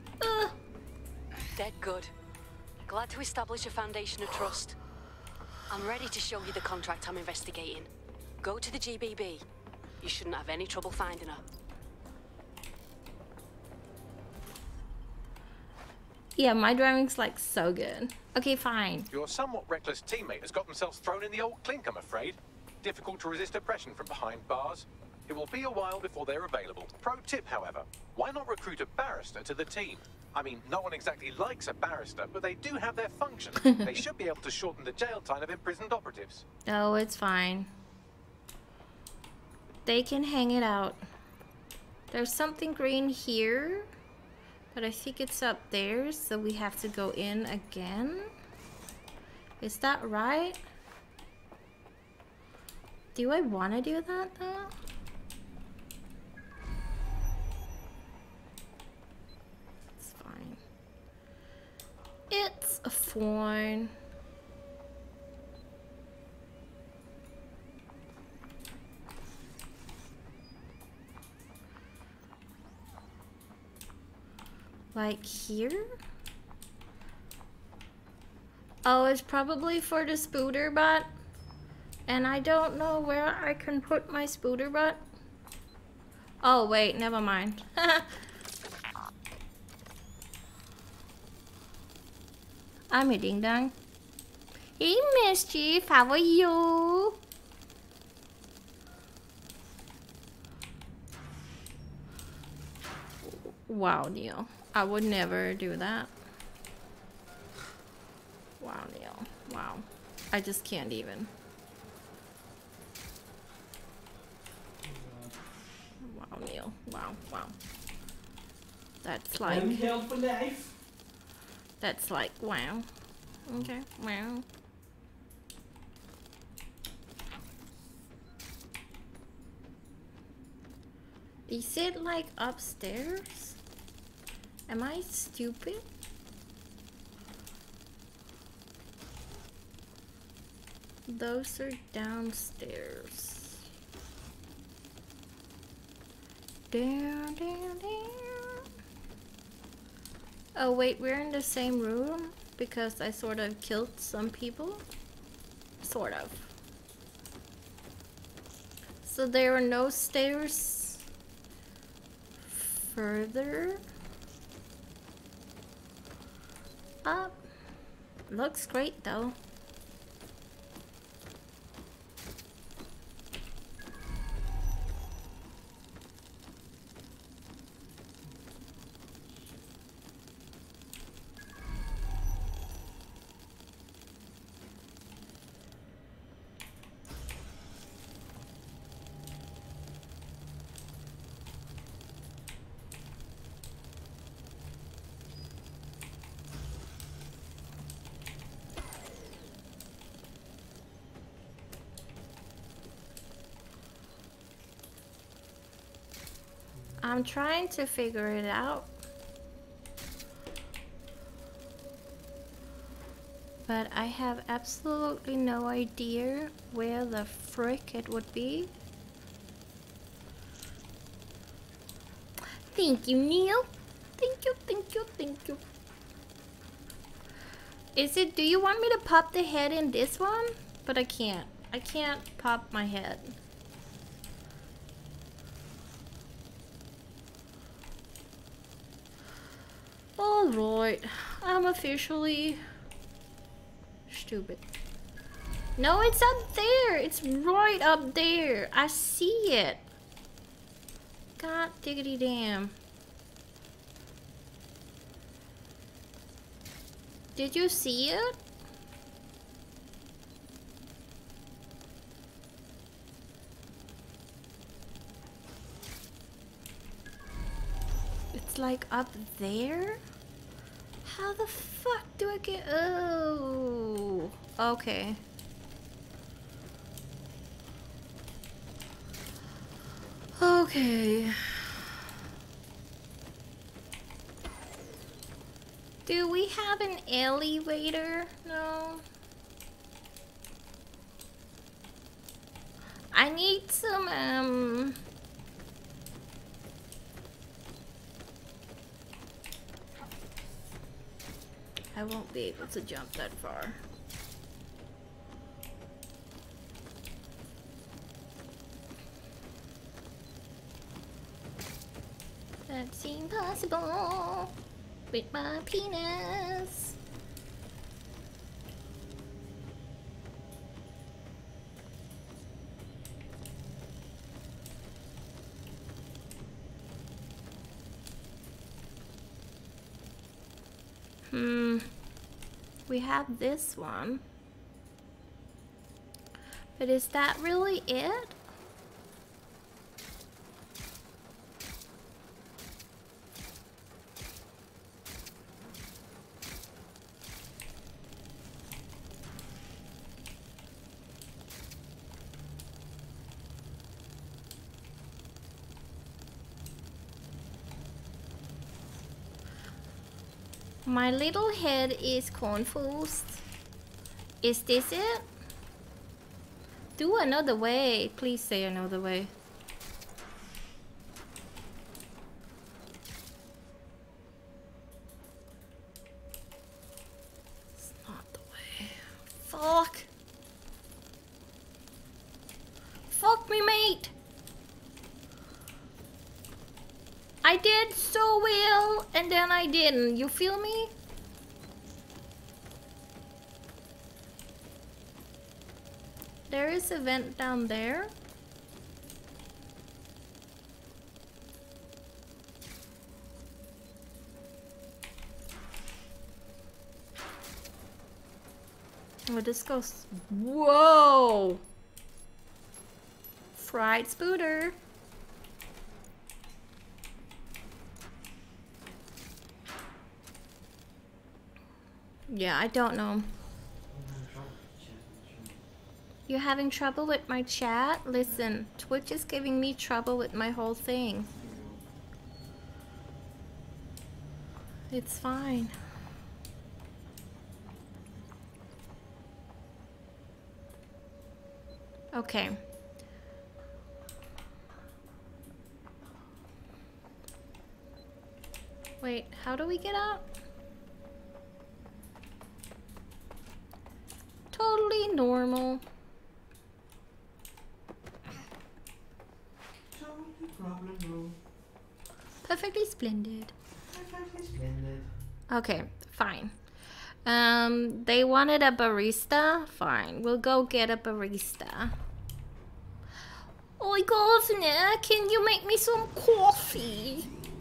Dead good. Glad to establish a foundation of trust. I'm ready to show you the contract I'm investigating. Go to the GBB. You shouldn't have any trouble finding her. Yeah, my driving's like so good. Okay, fine. Your somewhat reckless teammate has got themselves thrown in the old clink, I'm afraid. Difficult to resist oppression from behind bars. It will be a while before they're available. Pro tip, however, why not recruit a barrister to the team? I mean, no one exactly likes a barrister, but they do have their function. They should be able to shorten the jail time of imprisoned operatives. Oh, it's fine. They can hang it out. There's something green here, but I think it's up there, so we have to go in again. Is that right? Do I want to do that though? It's fine. It's fine. Like here? Oh, it's probably for the spooter bot. And I don't know where I can put my spooter bot. Oh, wait, never mind. I'm a ding dong. Hey, Mischief, how are you? Wow, Neil. I would never do that. Wow, Neil. Wow. I just can't even. Wow, Neil. Wow, wow. That's like... I'm held for life. That's like, wow. Okay, wow. Is it like upstairs? Am I stupid? Those are downstairs. Down, down, down. Oh wait, we're in the same room because I sort of killed some people. Sort of. So there are no stairs further up. Looks great though. I'm trying to figure it out. But I have absolutely no idea where the frick it would be. Thank you, Neil. Thank you, thank you, thank you. Is it, do you want me to pop the head in this one? But I can't. I can't pop my head. Alright, I'm officially stupid. No, it's up there. It's right up there. I see it. God diggity damn. Did you see it? It's like up there? How the fuck do I get... Oh, okay. Okay. Do we have an elevator? No. I need some, I won't be able to jump that far. That's impossible with my penis. We have this one. But is that really it? My little head is confused. Is this it? Do another way. Please say another way. It's not the way. Fuck. Fuck me, mate. I did so well, and then I didn't. You feel me? There is a vent down there. Oh, this goes. Whoa! Fried spooter. Yeah, I don't know. You're having trouble with my chat? Listen, Twitch is giving me trouble with my whole thing. It's fine. Okay. Wait, how do we get out? Totally normal. Perfectly splendid. Perfectly splendid. Okay, fine. They wanted a barista? Fine, we'll go get a barista. Oi, governor, can you make me some coffee?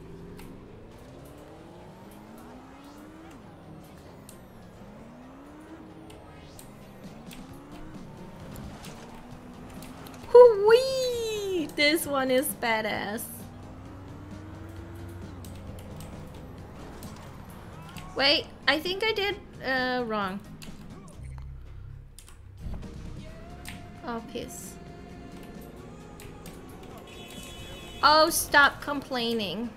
Whee! This one is badass. Wait, I think I did wrong. Oh, piss. Oh, stop complaining.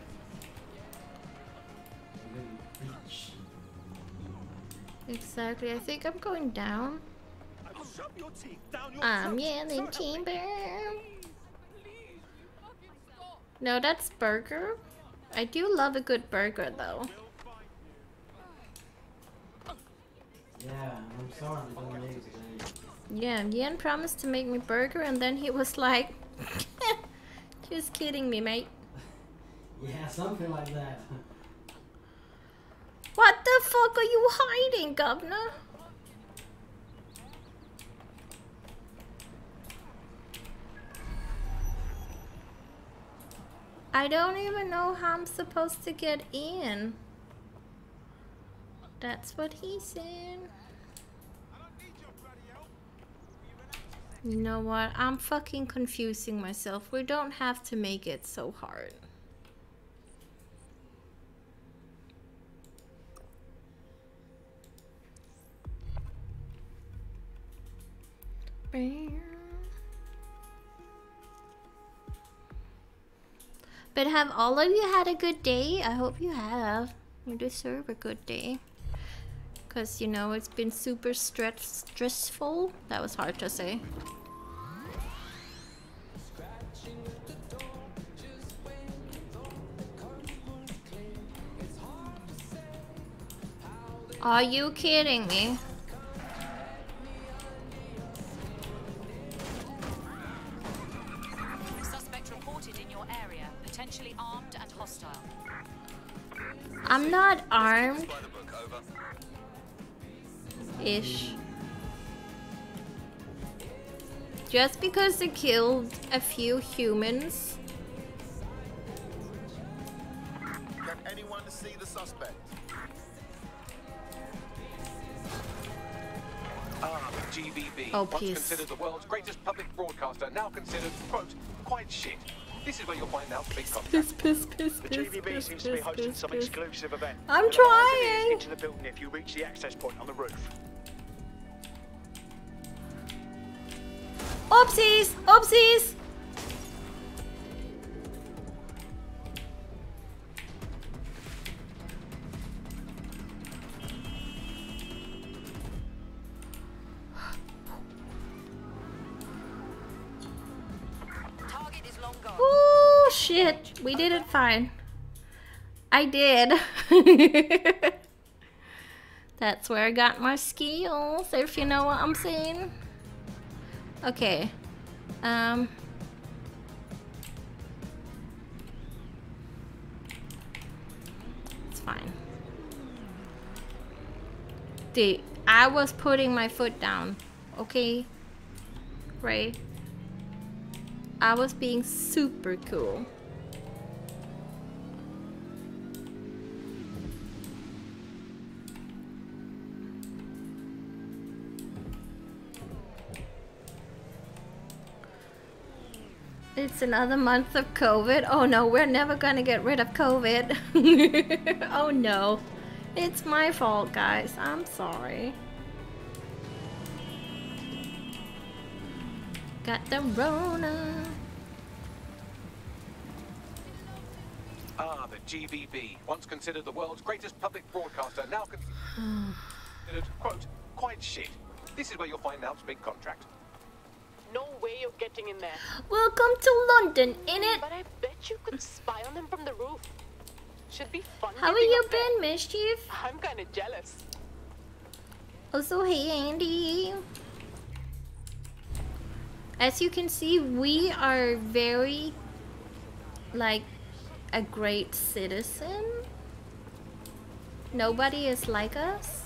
Exactly, I think I'm going down. I'm yelling timber. No, that's burger. I do love a good burger though. Yeah, I'm sorry we don't make it today. Yeah, Yen promised to make me burger and then he was like, just kidding me, mate. Yeah, something like that. What the fuck are you hiding, governor? I don't even know how I'm supposed to get in. That's what he said. You know what? I'm fucking confusing myself. We don't have to make it so hard. But have all of you had a good day? I hope you have. You deserve a good day. Because, you know, it's been super stressful. That was hard to say. Are you kidding me? Suspect reported in your area, potentially armed and hostile. I'm not armed. Ish. Just because they killed a few humans. Can anyone see the suspect? The GVB, Oh, once peace. considered the world's greatest public broadcaster, now considered, quote, quite shit. This is where you'll find out big contact. Piss. The GVB seems to be hosting some exclusive event. I'm We'll advise trying. it is into the building if you reach the access point on the roof. Oopsies! Oopsies! Target is long gone. Oh shit, we did it fine. I did. That's where I got my skills, if you know what I'm saying. Okay. It's fine. Dude, I was putting my foot down. Okay? Right? I was being super cool. It's another month of COVID. Oh no, we're never gonna get rid of COVID. Oh no. It's my fault, guys. I'm sorry. Got the Rona. The GVB, once considered the world's greatest public broadcaster, now considered, quote, quite shit. This is where you'll find Out's big contract. No way you're getting in there. Welcome to London, innit? But I bet you could spy on them from the roof. Should be fun. How have getting you up there. been, Mischief? I'm kind of jealous. Also, hey Andy. As you can see, we are very, like, a great citizen. Nobody is like us.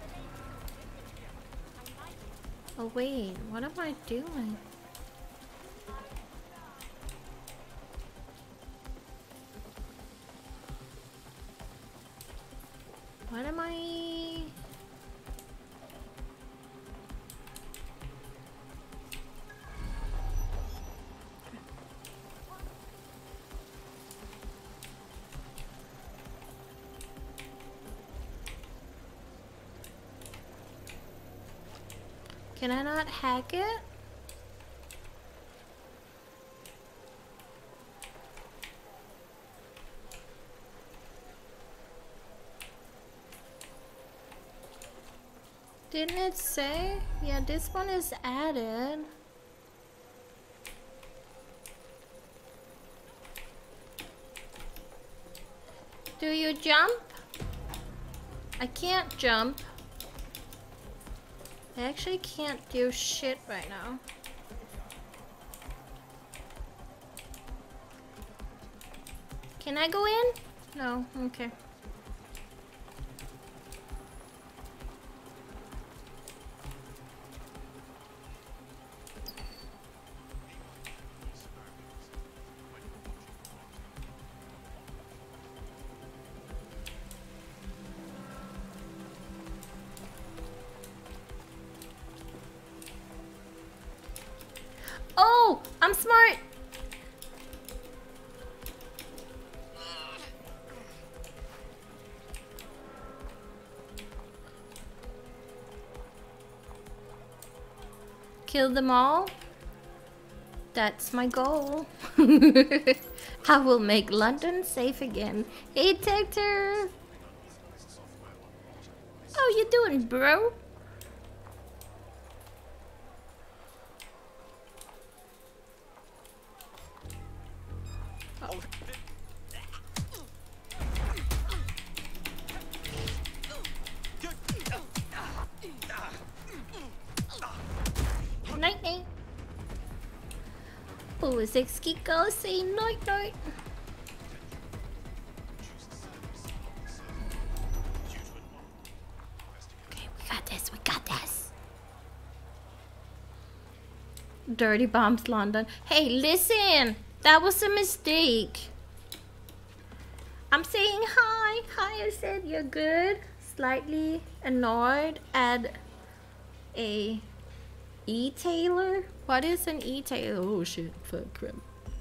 Oh wait, what am I doing? What am I... Can I not hack it? Didn't it say? Yeah, this one is added. Do you jump? I can't jump. I actually can't do shit right now. Can I go in? No, okay. Oh, I'm smart. Kill them all. That's my goal. I will make London safe again. Hey, Tector. you doing, bro? Night night. Polizekski go say night night. Okay, we got this, we got this. Dirty Bombs London. Hey, listen! That was a mistake. I'm saying hi. Hi, I said you're good. Slightly annoyed at a e-tailer? What is an e-tailer? Oh shit, fuck crap.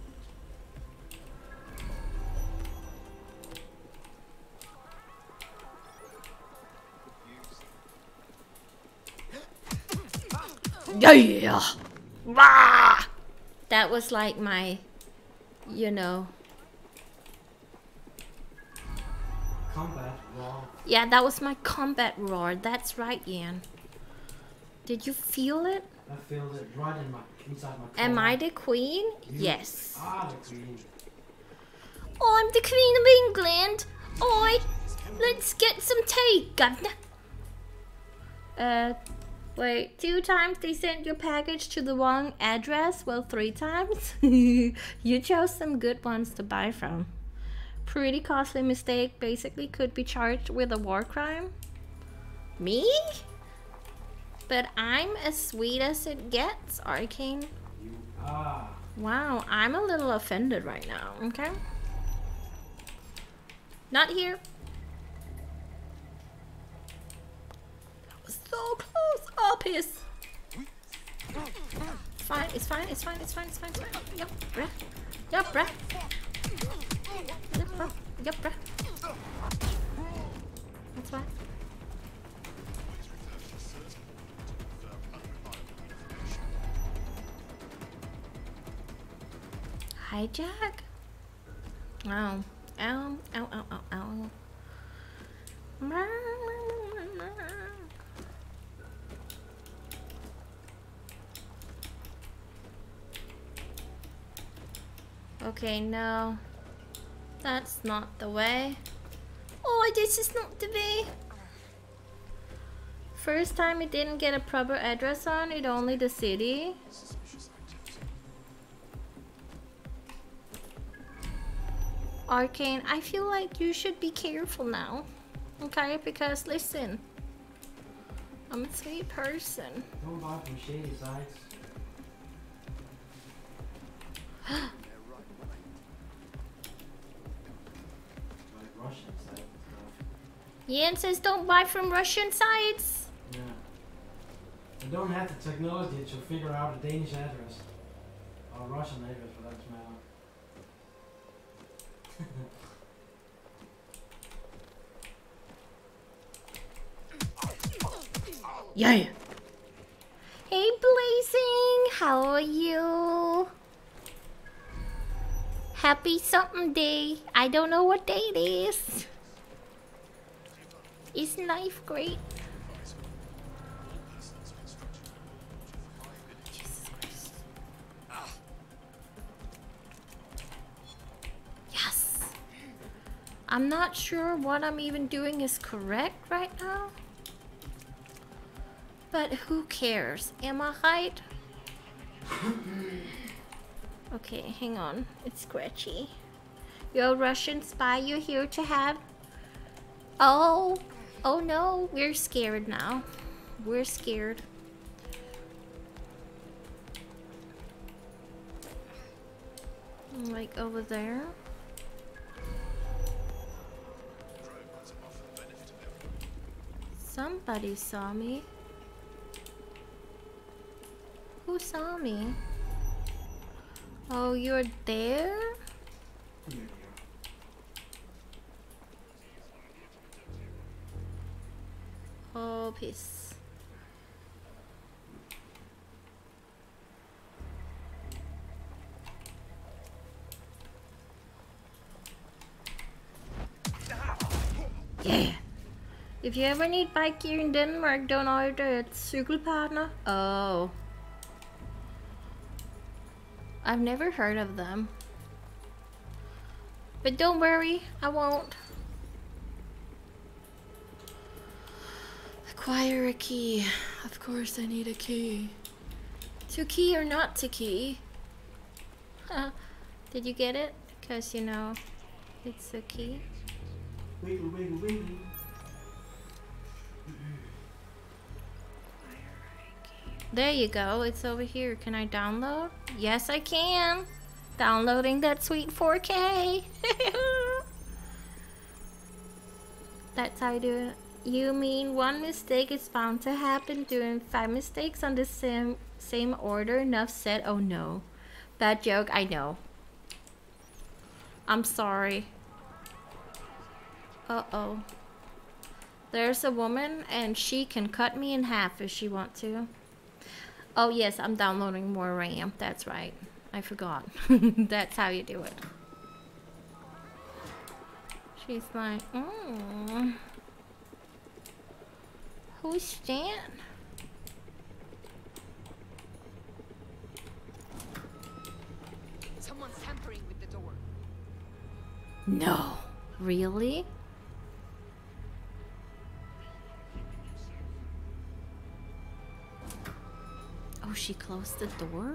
Yeah! Rah! That was like my, you know. Combat roar. Yeah, that was my combat roar. That's right, Ian. Did you feel it? I feel it right in my inside my core. Am I the queen? You Yes. are the queen. Oh, I'm the Queen of England. Oi, let's get some tea, governor. Wait, 2 times they sent your package to the wrong address? Well, 3 times? You chose some good ones to buy from. Pretty costly mistake, basically could be charged with a war crime. Me? But I'm as sweet as it gets, Arcane. You are. Wow, I'm a little offended right now, okay? Not here. That was so close. Oh, piss. Fine, it's fine, it's fine, it's fine, it's fine, it's fine. Yup, bruh. Yup, bruh. Yup, bruh. Yup, bruh. That's fine. Hijack? Ow. Ow, ow, ow, ow, ow. Okay, no. That's not the way. Oh, this is not the way. First time it didn't get a proper address on it, only the city. Arcane, I feel like you should be careful now. Okay, because listen, I'm a sweet person. Don't buy from shady sites. Like Russian sites and stuff. Ian says don't buy from Russian sites. Yeah. They don't have the technology to figure out a Danish address. Or Russian address for that matter. Yeah. Hey Blazing, how are you? Happy something day. I don't know what day it is. Is life great? Jesus Christ. Yes. I'm not sure what I'm even doing is correct right now. But who cares? Am I right? Okay, hang on. It's scratchy. You're a Russian spy. You're here to have... Oh. Oh no. We're scared now. We're scared. Like over there. Somebody saw me. Who saw me? Oh, you're there? Oh, peace. Yeah. If you ever need bike gear in Denmark, don't order at Cykelpartner. Oh. I've never heard of them. But don't worry, I won't. Acquire a key. Of course I need a key. To key or not to key? Did you get it? Because, you know, it's a key. Wiggle, wiggle, wiggle. There you go. It's over here. Can I download? Yes, I can. Downloading that sweet 4K. That's how you do it. You mean one mistake is bound to happen? Doing 5 mistakes on the same order? Enough said. Oh no. Bad joke. I know. I'm sorry. Uh-oh. There's a woman and she can cut me in half if she wants to. Oh yes, I'm downloading more RAM. That's right. I forgot. That's how you do it. She's like, who's Stan? Someone's tampering with the door. No. Really? Oh, she closed the door?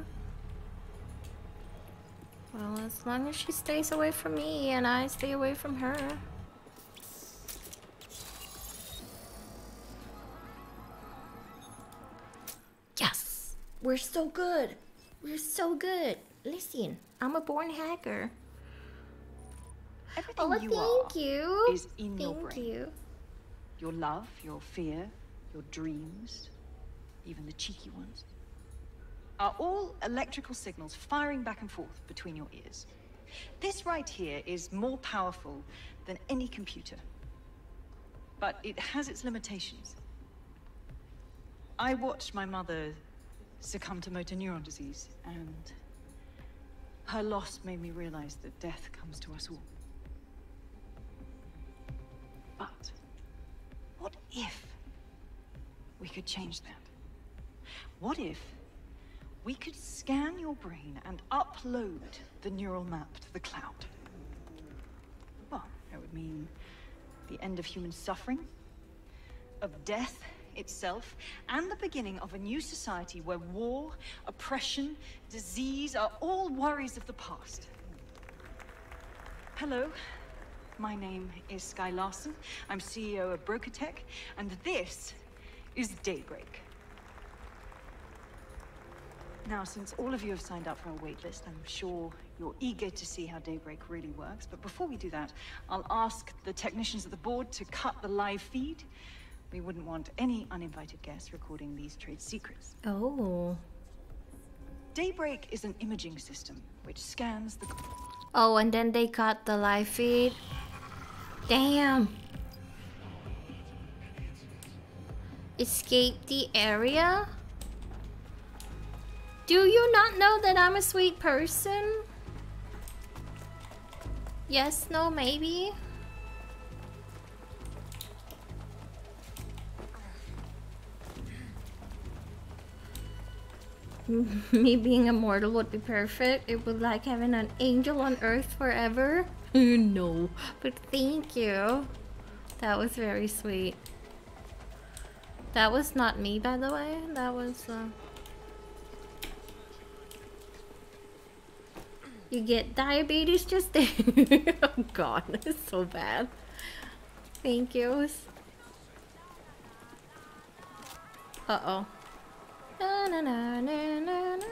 Well, as long as she stays away from me and I stay away from her. Yes! We're so good! We're so good! Listen, I'm a born hacker. Everything thank you. Is in your brain. Thank you. Your love, your fear, your dreams, even the cheeky ones, are all electrical signals firing back and forth between your ears. This right here is more powerful than any computer, but it has its limitations. I watched my mother succumb to motor neuron disease, and her loss made me realize that death comes to us all. But what if we could change that? What if we could scan your brain and upload the neural map to the cloud? Well, that would mean the end of human suffering, of death itself, and the beginning of a new society where war, oppression, disease are all worries of the past. Hello, my name is Skye Larson. I'm CEO of Brokertech, and this is Daybreak. Now, since all of you have signed up for our waitlist, I'm sure you're eager to see how Daybreak really works. But before we do that, I'll ask the technicians at the board to cut the live feed. We wouldn't want any uninvited guests recording these trade secrets. Oh. Daybreak is an imaging system which scans the... Oh, and then they cut the live feed. Damn. Escape the area? Do you not know that I'm a sweet person? Yes, no, maybe? Me being immortal would be perfect. It would like having an angel on earth forever. No, but thank you. That was very sweet. That was not me, by the way. That was you get diabetes just there. Oh god, that's so bad. Thank you. Uh-oh. Na, na, na, na, na, na.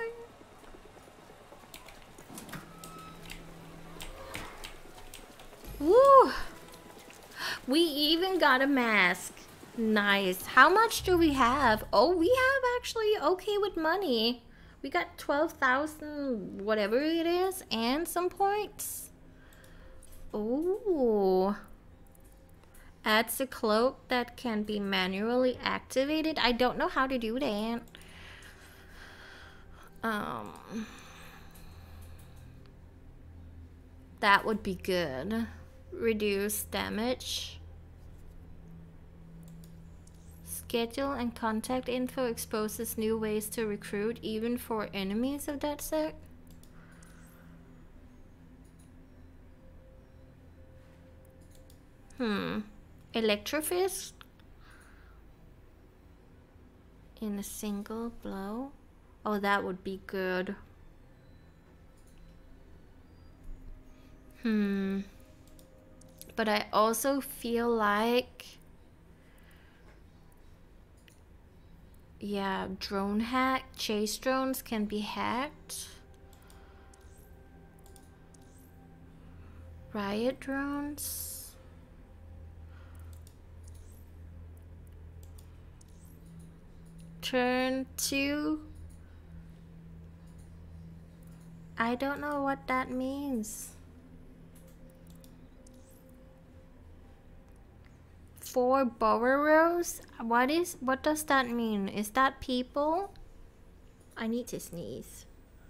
Woo! We even got a mask. Nice. How much do we have? Oh, we have actually okay with money. We got 12,000 whatever it is and some points. Oh. Adds a cloak that can be manually activated. I don't know how to do that. That would be good. Reduce damage. schedule and contact info exposes new ways to recruit, even for enemies of that sect. Electrofist in a single blow. Oh, that would be good. But I also feel like, yeah, drone hack, chase drones can be hacked. Riot drones. Turn 2. I don't know what that means. 4 borrows? What does that mean? Is that people? I need to sneeze.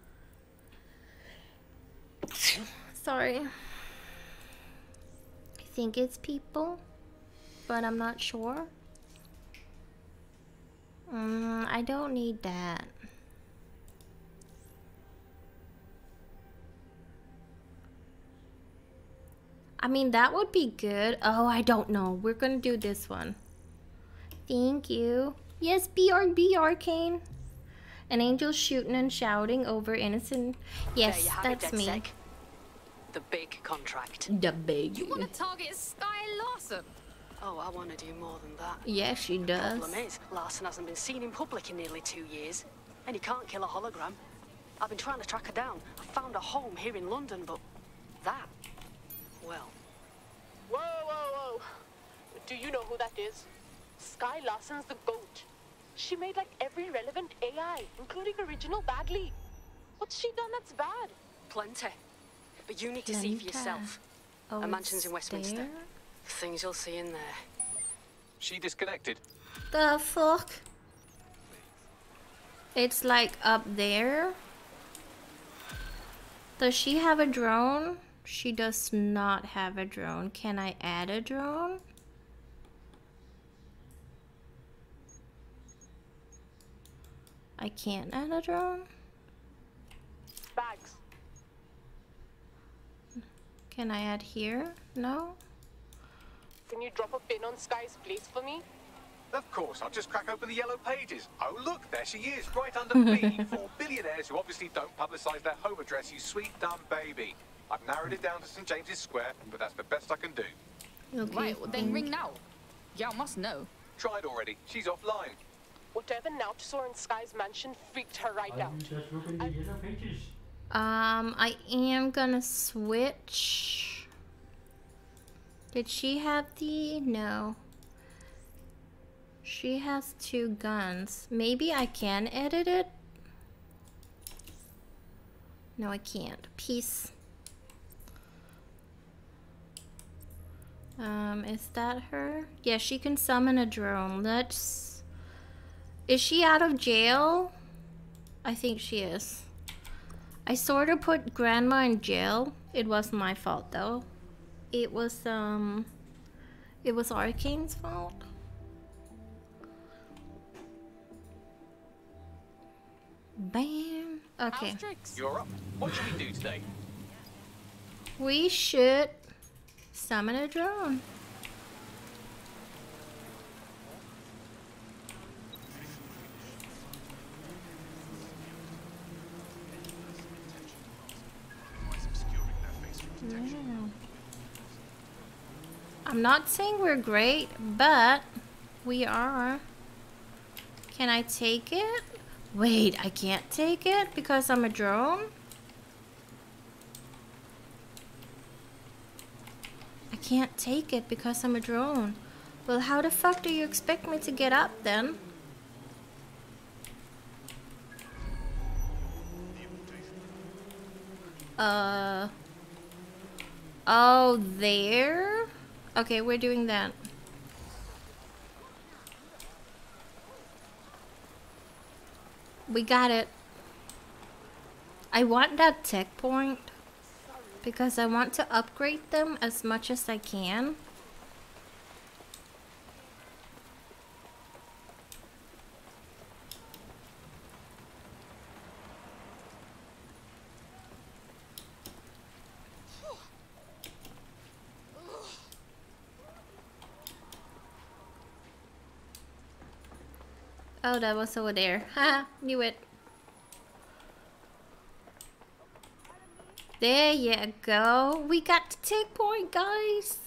Sorry. I think it's people, but I'm not sure. I don't need that. I mean, that would be good. Oh, I don't know. We're gonna do this one. Thank you. Yes, BRB Arcane. An angel shooting and shouting over innocent. Yes, that's me. DedSec. The big contract. The big. You want to target Sky Larson? Oh, I want to do more than that. Yeah, she does. Problem is, Larson hasn't been seen in public in nearly 2 years, and he can't kill a hologram. I've been trying to track her down. I found a home here in London, but that, well. Whoa, whoa, whoa. Do you know who that is? Sky Larson's the GOAT. She made like every relevant AI, including original Bagley. What's she done that's bad? Plenty. But you need to see for yourself. Oh, a mansion's in Westminster. there? Things you'll see in there. She disconnected. The fuck? It's like up there. Does she have a drone? She does not have a drone. Can I add a drone? I can't add a drone. Bags. Can I add here? No? Can you drop a pin on Sky's place for me? Of course, I'll just crack open the yellow pages. Oh, look, there she is, right under me. 4 billionaires who obviously don't publicise their home address, you sweet, dumb baby. I've narrowed it down to St. James's Square, but that's the best I can do. Okay, Right, well, then ring now. Y'all must know. Tried already. She's offline. Whatever Nout saw in Sky's mansion freaked her right out. Just look in the yellow pages. I am gonna switch. Did she have the... No. She has 2 guns. Maybe I can edit it? No, I can't. Peace. Is that her? Yeah, she can summon a drone. Let's... Is she out of jail? I think she is. I sort of put Grandma in jail. It wasn't my fault though. It was Arcane's fault. Bam. Okay. You're up. What should we do today? We should summon a drone. Yeah. I'm not saying we're great, but we are. Can I take it? Wait, I can't take it because I'm a drone? I can't take it because I'm a drone. Well, how the fuck do you expect me to get up then? Oh, there? Okay, we're doing that. We got it. I want that tech point because I want to upgrade them as much as I can. Oh, that was over there. Haha, knew it. There you go. We got the tick point, guys.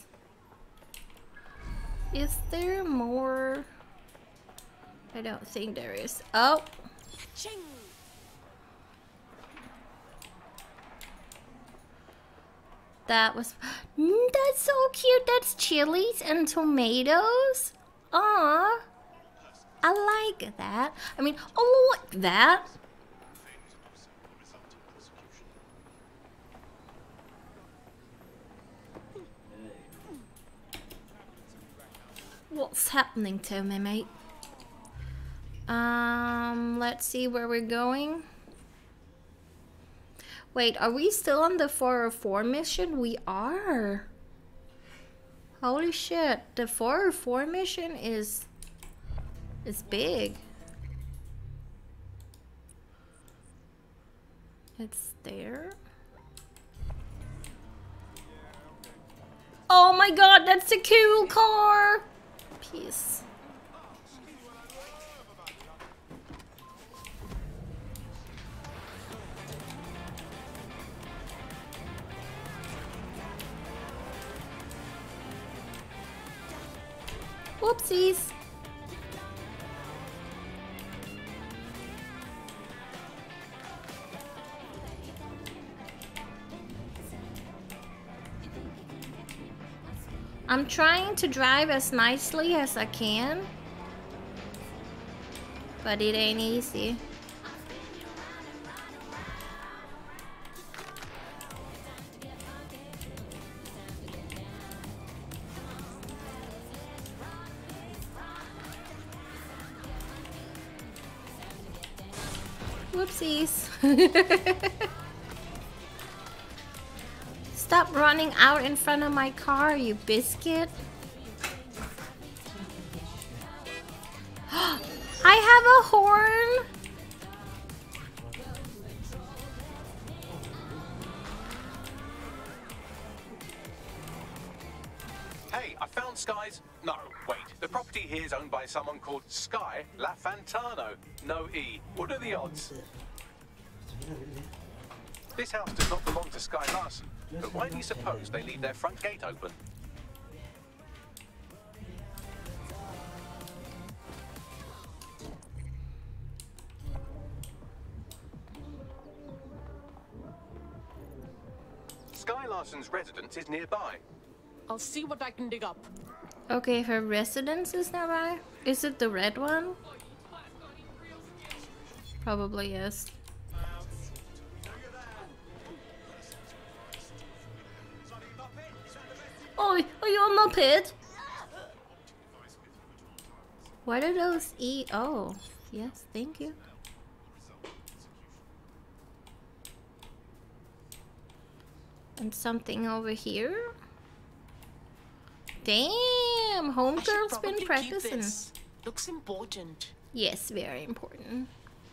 Is there more? I don't think there is. Oh. Ching. That was... that's so cute. That's chilies and tomatoes. Aw. I like that. I mean, oh, look that. What's happening to me, mate? Let's see where we're going. Wait, are we still on the 404 mission? We are. Holy shit, the 404 mission is big. It's there. Oh my god, that's a cool car! Peace. Whoopsies. I'm trying to drive as nicely as I can, but it ain't easy. Whoopsies. Stop running out in front of my car, you biscuit. I have a horn. Hey, I found Sky's... No, wait. The property here is owned by someone called Sky LaFantano. No E. What are the odds? This house does not belong to Sky Larson. But why do you suppose they leave their front gate open? Sky Larson's residence is nearby. I'll see what I can dig up. Okay, her residence is nearby. Is it the red one? Probably yes. Oh, are you a Muppet? What are those Oh, yes, thank you. And something over here. Damn, homegirl's been practicing. Looks important. Yes, very important.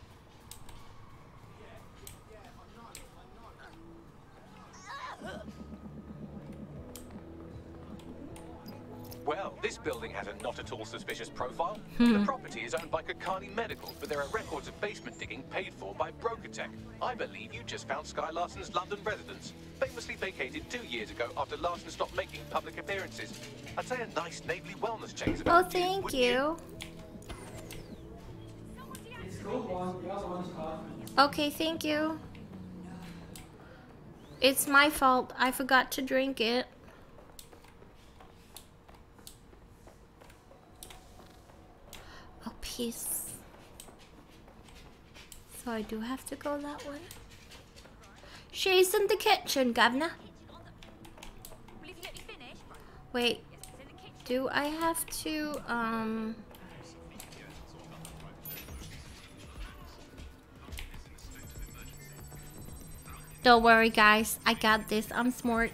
Well, this building has a not at all suspicious profile. The property is owned by Kakani Medical, but there are records of basement digging paid for by Brokertech. I believe you just found Sky Larson's London residence, famously vacated 2 years ago after Larson stopped making public appearances. I'd say a nice neighborly wellness check is about thank you. Okay, thank you. It's my fault. I forgot to drink it. Oh, peace. So I do have to go that way. She's in the kitchen, governor. Wait. Do I have to, Don't worry, guys. I got this. I'm smart.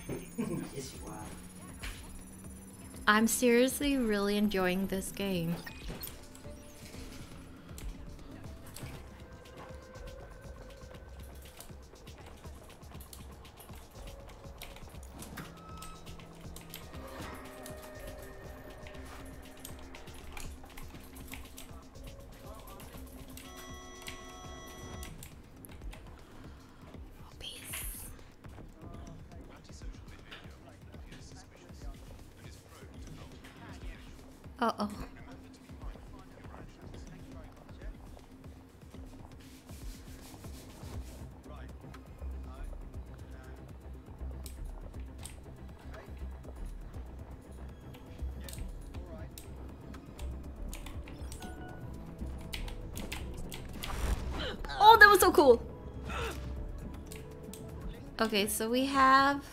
I'm seriously really enjoying this game. Uh-oh. Oh, that was so cool. Okay, so we have...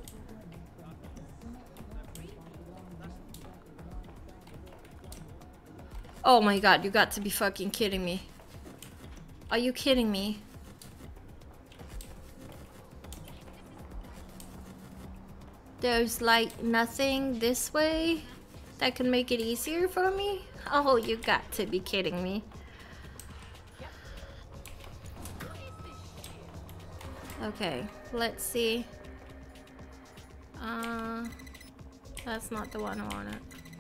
Oh my god, you got to be fucking kidding me. Are you kidding me? There's like nothing this way that can make it easier for me? Oh, you got to be kidding me. Okay, let's see. That's not the one I wanted.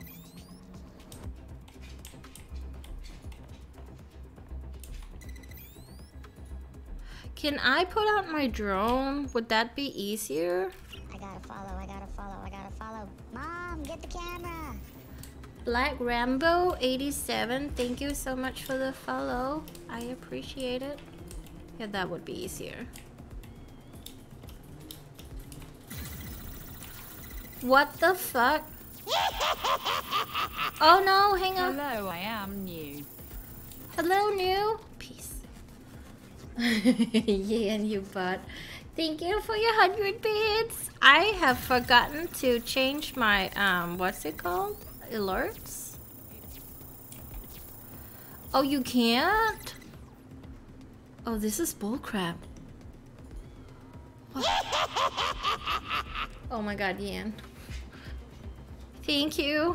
Can I put out my drone? Would that be easier? I gotta follow, I gotta follow, I gotta follow. Mom, get the camera. Black Rambo 87, thank you so much for the follow. I appreciate it. Yeah, that would be easier. What the fuck? Oh no, hang on. Hello, I am new. Hello, new. Peace. Yeah, and you bot. Thank you for your 100 bits. I have forgotten to change my what's it called? Alerts. Oh, you can't? Oh, this is bullcrap. Oh my god, Ian. Thank you.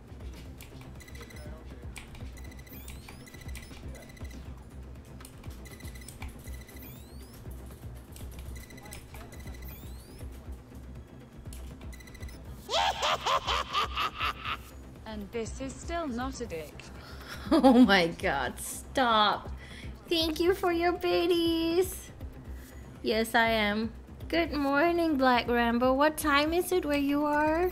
And this is still not a dick. Oh my god, stop. Thank you for your biddies. Yes, I am. Good morning, Black Rambo. What time is it where you are?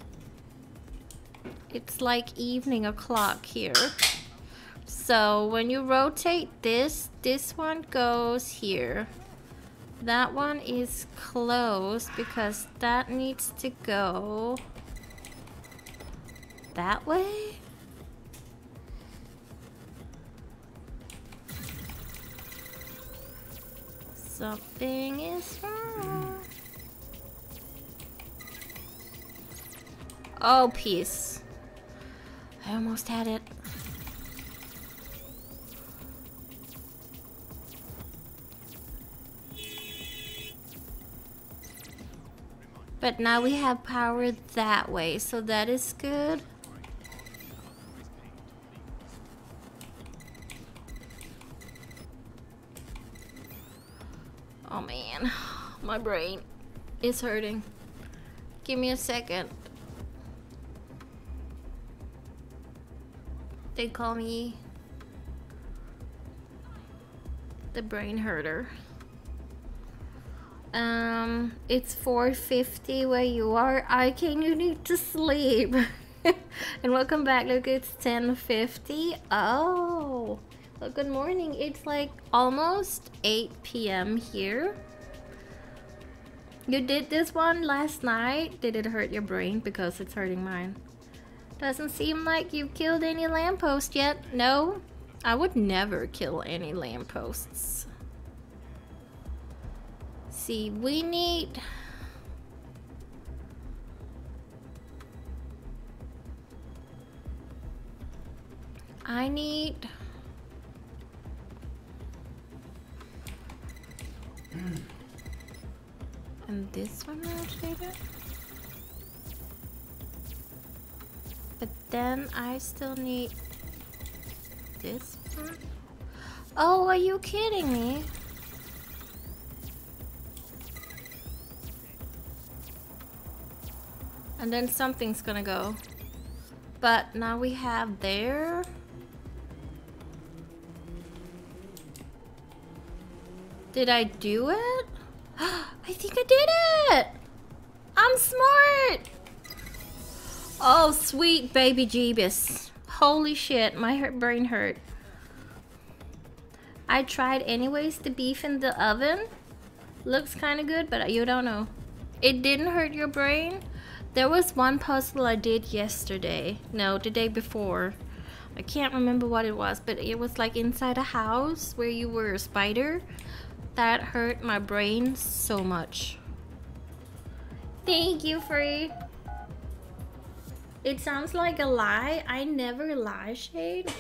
It's like evening o'clock here. So when you rotate this, this one goes here. That one is closed because that needs to go that way. Something is wrong. Oh, peace. I almost had it. But now we have power that way, so that is good. Oh man, my brain is hurting. Give me a second. They call me the brain herder. It's 4:50 where you are. Icane, you need to sleep. And welcome back. Look, it's 10:50. Oh, well, good morning. It's like almost 8 p.m. here. You did this one last night. Did it hurt your brain? Because it's hurting mine. Doesn't seem like you've killed any lampposts yet. No, I would never kill any lampposts. See, we need... I need... And this one rotated. But then I still need this one. Oh, are you kidding me? And then something's gonna go. But now we have there. Did I do it? I think I did it! I'm smart! Oh, sweet baby Jeebus. Holy shit, my brain hurt. I tried anyways the beef in the oven. Looks kind of good, but you don't know. It didn't hurt your brain? There was one puzzle I did yesterday. No, the day before. I can't remember what it was, but it was like inside a house where you were a spider. That hurt my brain so much. Thank you, Free. It sounds like a lie. I never lie, Shade.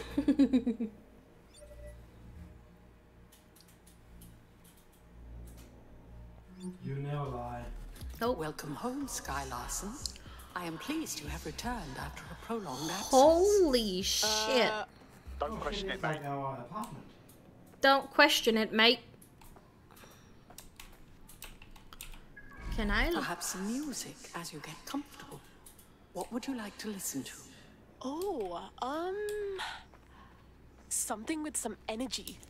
You never lie. Oh. Welcome home, Sky Larson. I am pleased you have returned after a prolonged absence. Holy shit. Don't question it, mate. Like our apartment. Don't question it, mate. Can I? Perhaps some music as you get comfortable. What would you like to listen to? Oh, something with some energy.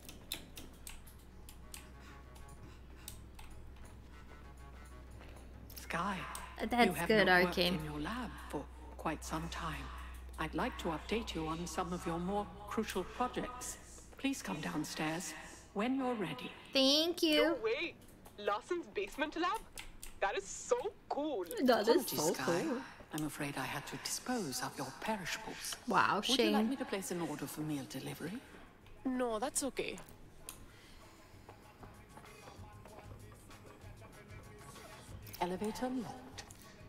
Sky, That's you have good, not worked Arcane. in your lab for quite some time. I'd like to update you on some of your more crucial projects. Please come downstairs when you're ready. Thank you. No way! Larson's basement lab? That is so cool. That is Apologies, so Sky. cool. I'm afraid I had to dispose of your perishables. Wow, Would you like shame. me to place an order for meal delivery? No, that's okay. Elevator locked.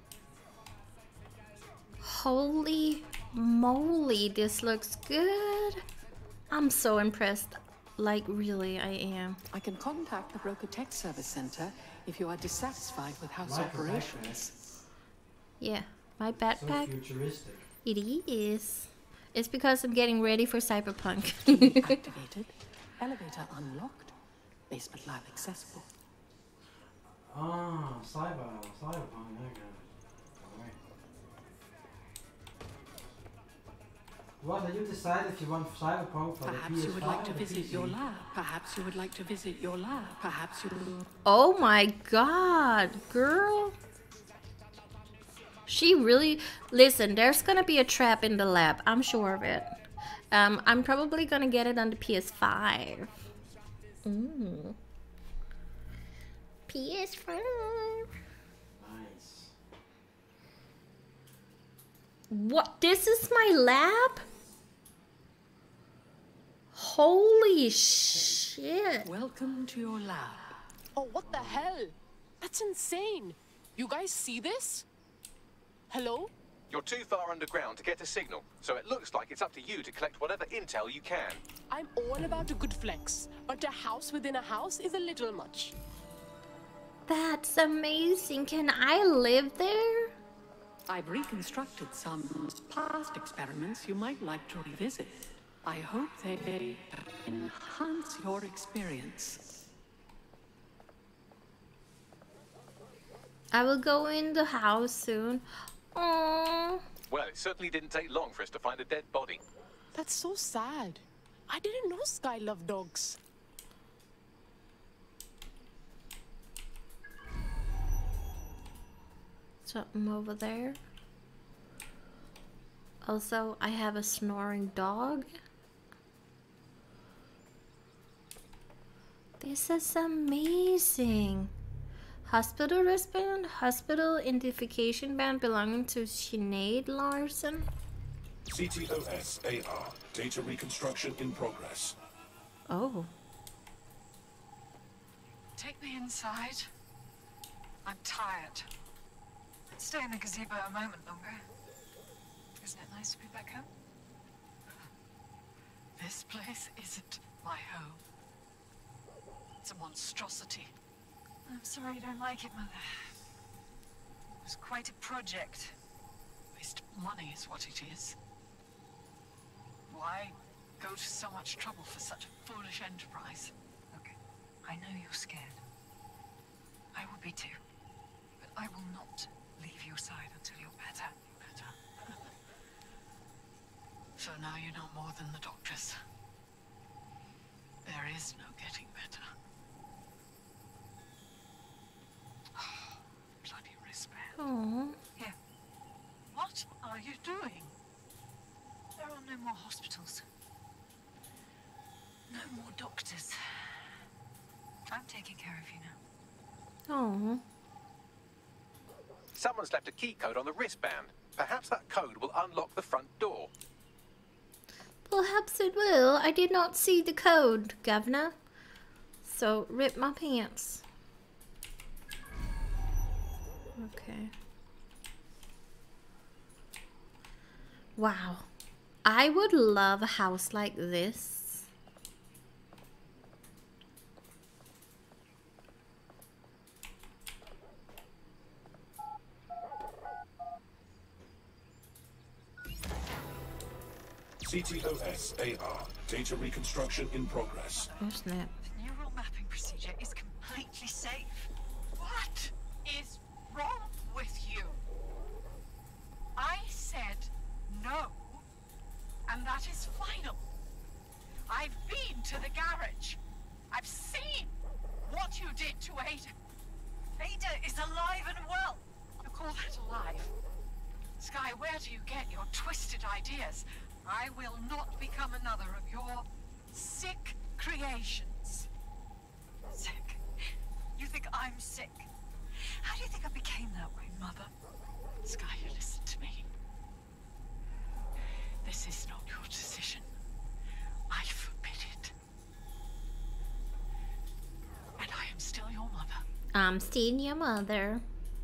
Holy moly, this looks good. I'm so impressed. Like, really, I am. I can contact the Broker Tech Service Center if you are dissatisfied with house Like a operations. Yeah, my So backpack. futuristic. It is. It's because I'm getting ready for Cyberpunk. Activated. Elevator unlocked. Basement lab accessible. Ah, cyberpunk, there you go. Alright. What, have you decided if you want cyberpunk for Perhaps the PS5 you would like to or the visit PC? your lab. Perhaps you would like to visit your lab. Perhaps you would... Oh my god, girl. She really... Listen, there's gonna be a trap in the lab. I'm sure of it. I'm probably gonna get it on the PS5. Mm. PS5. Nice. What? This is my lab? Holy shit. Welcome to your lab. Oh, what the hell? That's insane. You guys see this? Hello? You're too far underground to get a signal, so it looks like it's up to you to collect whatever intel you can. I'm all about a good flex, but a house within a house is a little much. That's amazing. Can I live there? I've reconstructed some past experiments you might like to revisit. I hope they enhance your experience. I will go in the house soon. Aww. Well, it certainly didn't take long for us to find a dead body. That's so sad. I didn't know Sky loved dogs. Something over there. Also, I have a snoring dog. This is amazing. Hospital wristband, hospital identification band belonging to Sinead Larson. CTOS AR, data reconstruction in progress. Oh. Take me inside. I'm tired. Let's stay in the gazebo a moment longer. Isn't it nice to be back home? This place isn't my home. It's a monstrosity. I'm sorry you don't like it, Mother. It was quite a project. Waste of money is what it is. Why go to so much trouble for such a foolish enterprise? Look, I know you're scared. I would be too. But I will not leave your side until you're better. So now you know more than the doctors. There is no getting better. Bloody wristband. Aww. Here. What are are you doing? There are no more hospitals. No more doctors. I'm taking care of you now. Oh. Someone's left a key code on the wristband. Perhaps that code will unlock the front door. Perhaps it will. I did not see the code, Governor. So, rip my pants. Okay. Wow. I would love a house like this. CTOS-AR. Data reconstruction in progress. Oh, snap. The neural mapping procedure is completely safe. What is wrong with you? I said no, and that is final. I've been to the garage. I've seen what you did to Ada. Ada is alive and well. You call that alive? Sky, where do you get your twisted ideas? I will not become another of your sick creations. Sick? You think I'm sick? How do you think I became that way, Mother? Sky, you listen to me. This is not your decision. I forbid it. And I am still your mother. I'm still your mother.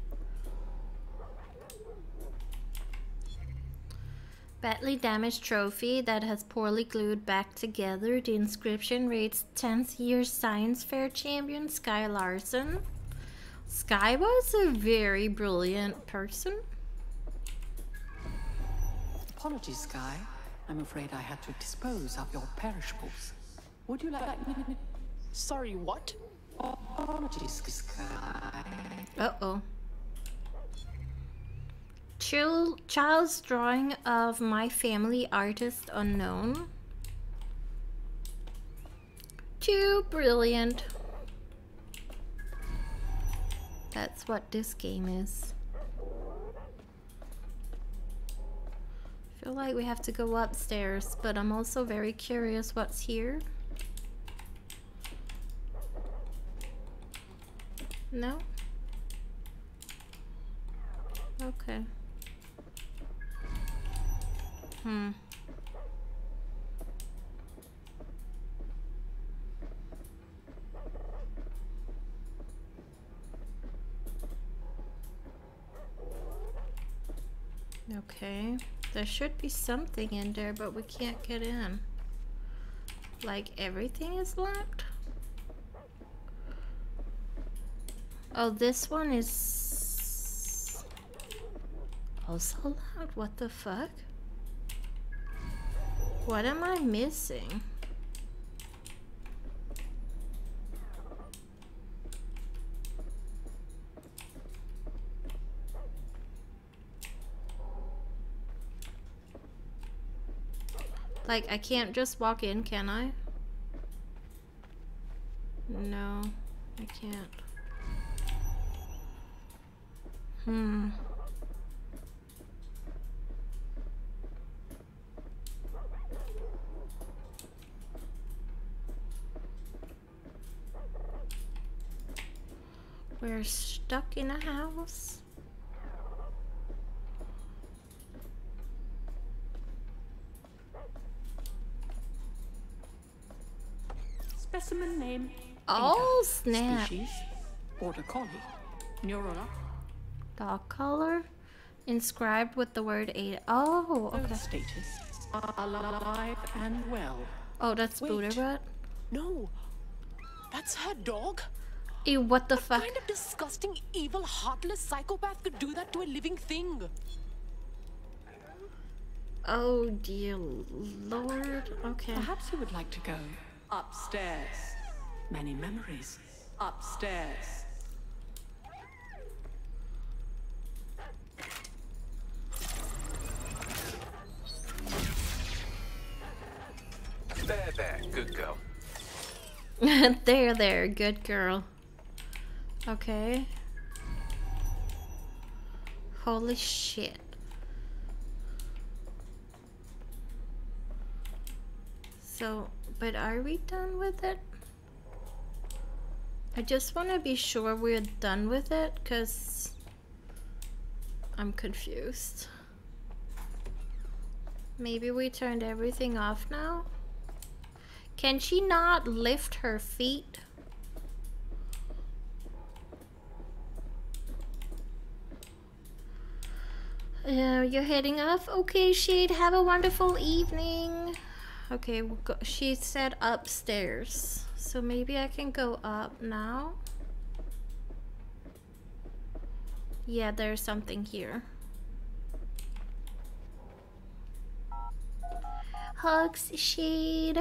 Badly damaged trophy that has poorly glued back together. The inscription reads 10th year science fair champion Sky Larson. Sky was a very brilliant person. Apologies, Sky. I'm afraid I had to dispose of your perishables. Would you like... Sorry, what? Apologies, Sky. Uh-oh. Child's drawing of my family, artist unknown. Too brilliant. That's what this game is. I feel like we have to go upstairs, but I'm also very curious what's here. No? Okay. Okay, there should be something in there, but we can't get in. Like everything is locked? Oh, this one is also locked? What the fuck? What am I missing? Like, I can't just walk in, can I? No, I can't. We're stuck in a house. Specimen name. Oh, Ada. snap. Species. Border collie. Neural. Dog color. Inscribed with the word Ada. Oh, okay. Status. Alive and well. Oh, that's Buddha. No. That's her dog. Ew, what the fuck? What kind of disgusting, evil, heartless psychopath could do that to a living thing? Oh, dear Lord. Okay. Perhaps you would like to go upstairs. Many memories. Upstairs. There, good girl. There, good girl. Okay. Holy shit. So, but are we done with it? I just want to be sure we're done with it, because I'm confused. Maybe we turned everything off now? Can she not lift her feet? You're heading off? Okay, Shade, have a wonderful evening. Okay, we'll go. She said upstairs. So maybe I can go up now. Yeah, there's something here. Hugs, Shade.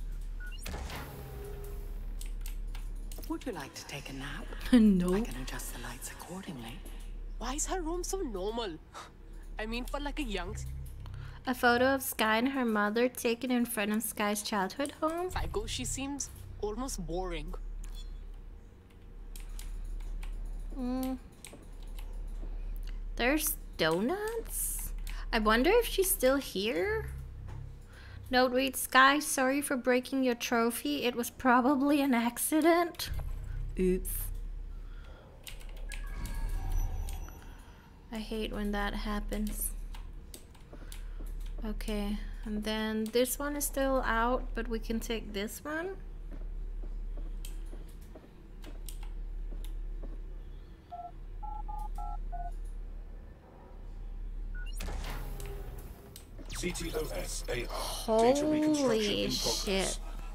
Would you like to take a nap? No. I can adjust the lights accordingly. Why is her room so normal? I mean, for like a young... A photo of Sky and her mother taken in front of Sky's childhood home. Psycho, she seems almost boring. There's donuts? I wonder if she's still here? Note reads, Sky, sorry for breaking your trophy. It was probably an accident. Oops. I hate when that happens. Okay, and then this one is still out, but we can take this one. CTOS-AR. Holy shit.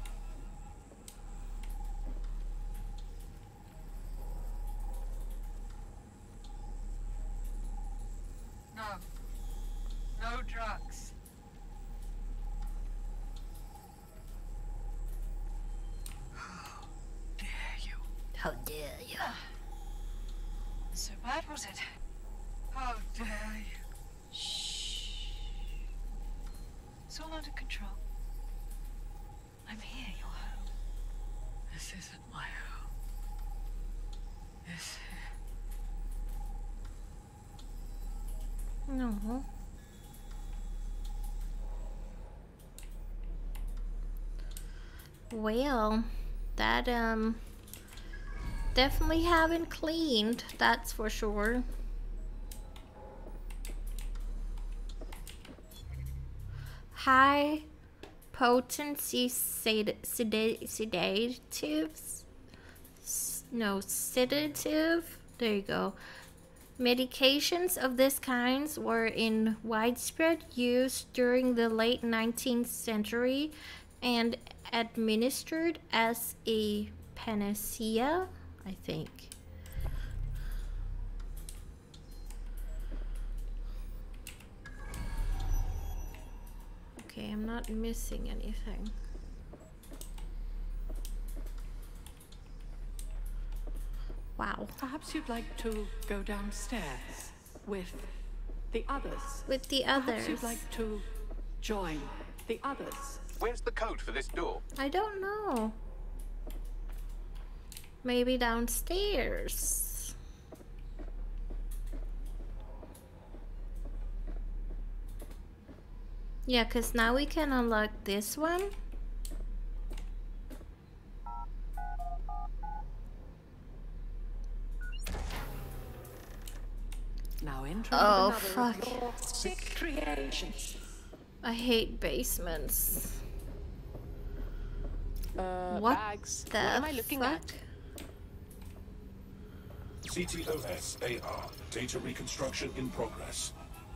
No. No drugs. How dare you? How dare you? So bad was it? How dare you? Shh. It's all under control. I'm here, your home. This isn't my home. This... No. Well, that definitely haven't cleaned, that's for sure. High potency sedatives. No, sedative. There you go. Medications of this kind were in widespread use during the late 19th century and administered as a panacea, I think. Okay, I'm not missing anything. Wow. Perhaps you'd like to go downstairs with the others. With the Perhaps others. you'd like to join the others. Where's the code for this door? I don't know. Maybe downstairs. Yeah, because now we can unlock this one. Now enter Oh, another fuck. of your sick creations. I hate basements. What Bags. the What am I looking fuck? at? CTOS-AR. Data reconstruction in progress.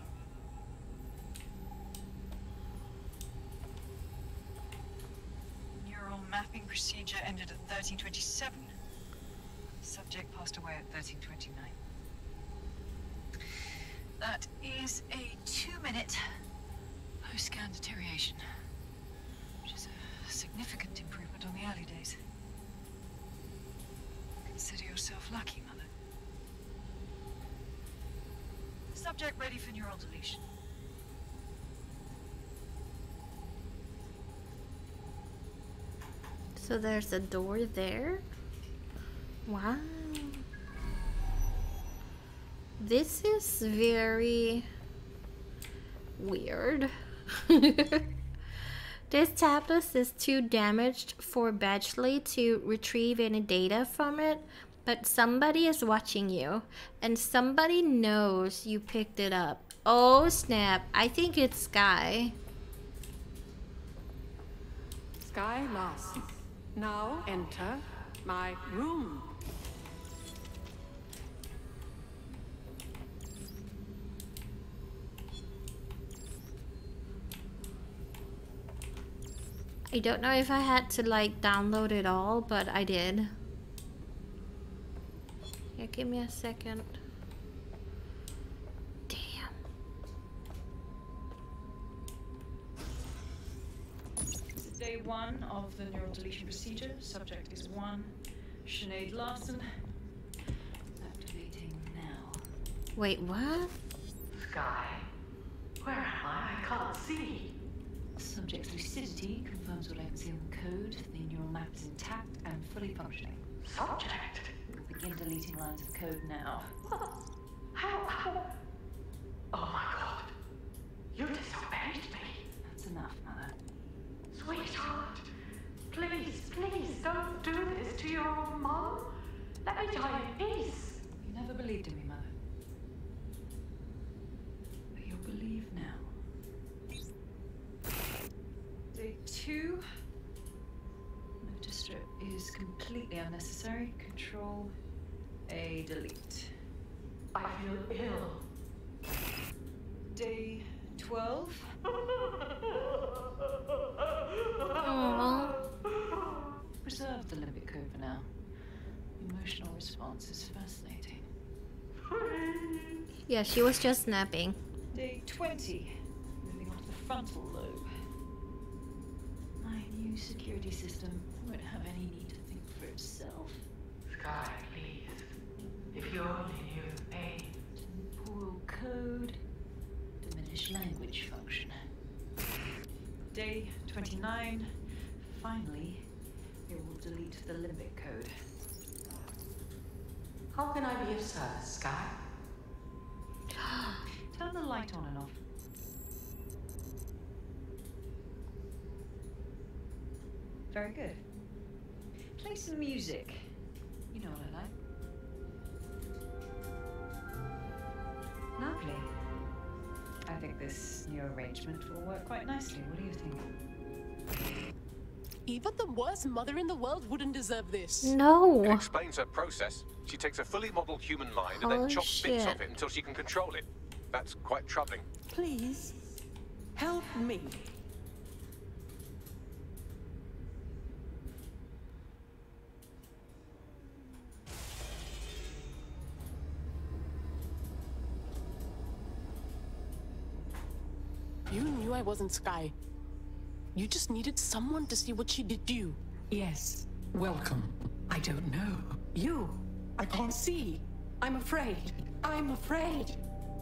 Neural mapping procedure ended at 1327. Subject passed away at 1329. That is a 2-minute post-scan deterioration, which is a significant improvement on the early days. Consider yourself lucky, Mother. Subject ready for neural deletion. So there's a door there? Wow. This is very weird. This tablet is too damaged for Badgley to retrieve any data from it, but somebody is watching you, and somebody knows you picked it up. Oh snap, I think it's Skye. Skye Larson, now enter my room. I don't know if I had to like download it all, but I did. Yeah, give me a second. Damn. This is day 1 of the neural deletion procedure. Subject is 1, Sinead Larson. Activating now. Wait, what? Skye, where am I? I can't see. Subject's lucidity confirms what I can see on the code. The neural map is intact and fully functioning. Subject? We'll begin deleting lines of code now. How? Oh my god. You disobeyed me. That's enough, Mother. Sweetheart, please, please don't do this to your own mom. Let me die in peace. You never believed in me, Mother. But you'll believe now. Day 2. Motor strip is completely unnecessary. Control A, delete. I feel ill. Day 12. Aww. Preserve the limbic code for now. Emotional response is fascinating. Yeah, she was just snapping. Day 20. Moving on to the frontal lobe. My new security system won't have any need to think for itself. Skye, please. If you only knew the pain. Temporal code. Diminish language function. Day 29. Finally, it will delete the limbic code. How can I be of service, Skye? Turn the light on and off. Very good. Play some music. You know what I like. Lovely. I think this new arrangement will work quite nicely. What do you think? Even the worst mother in the world wouldn't deserve this. No. It explains her process. She takes a fully modeled human mind and then chops bits of it until she can control it. That's quite troubling. Please, help me. You knew I wasn't Skye. You just needed someone to see what she did to you. Yes, welcome. I don't know. You, I can't see. I'm afraid. I'm afraid.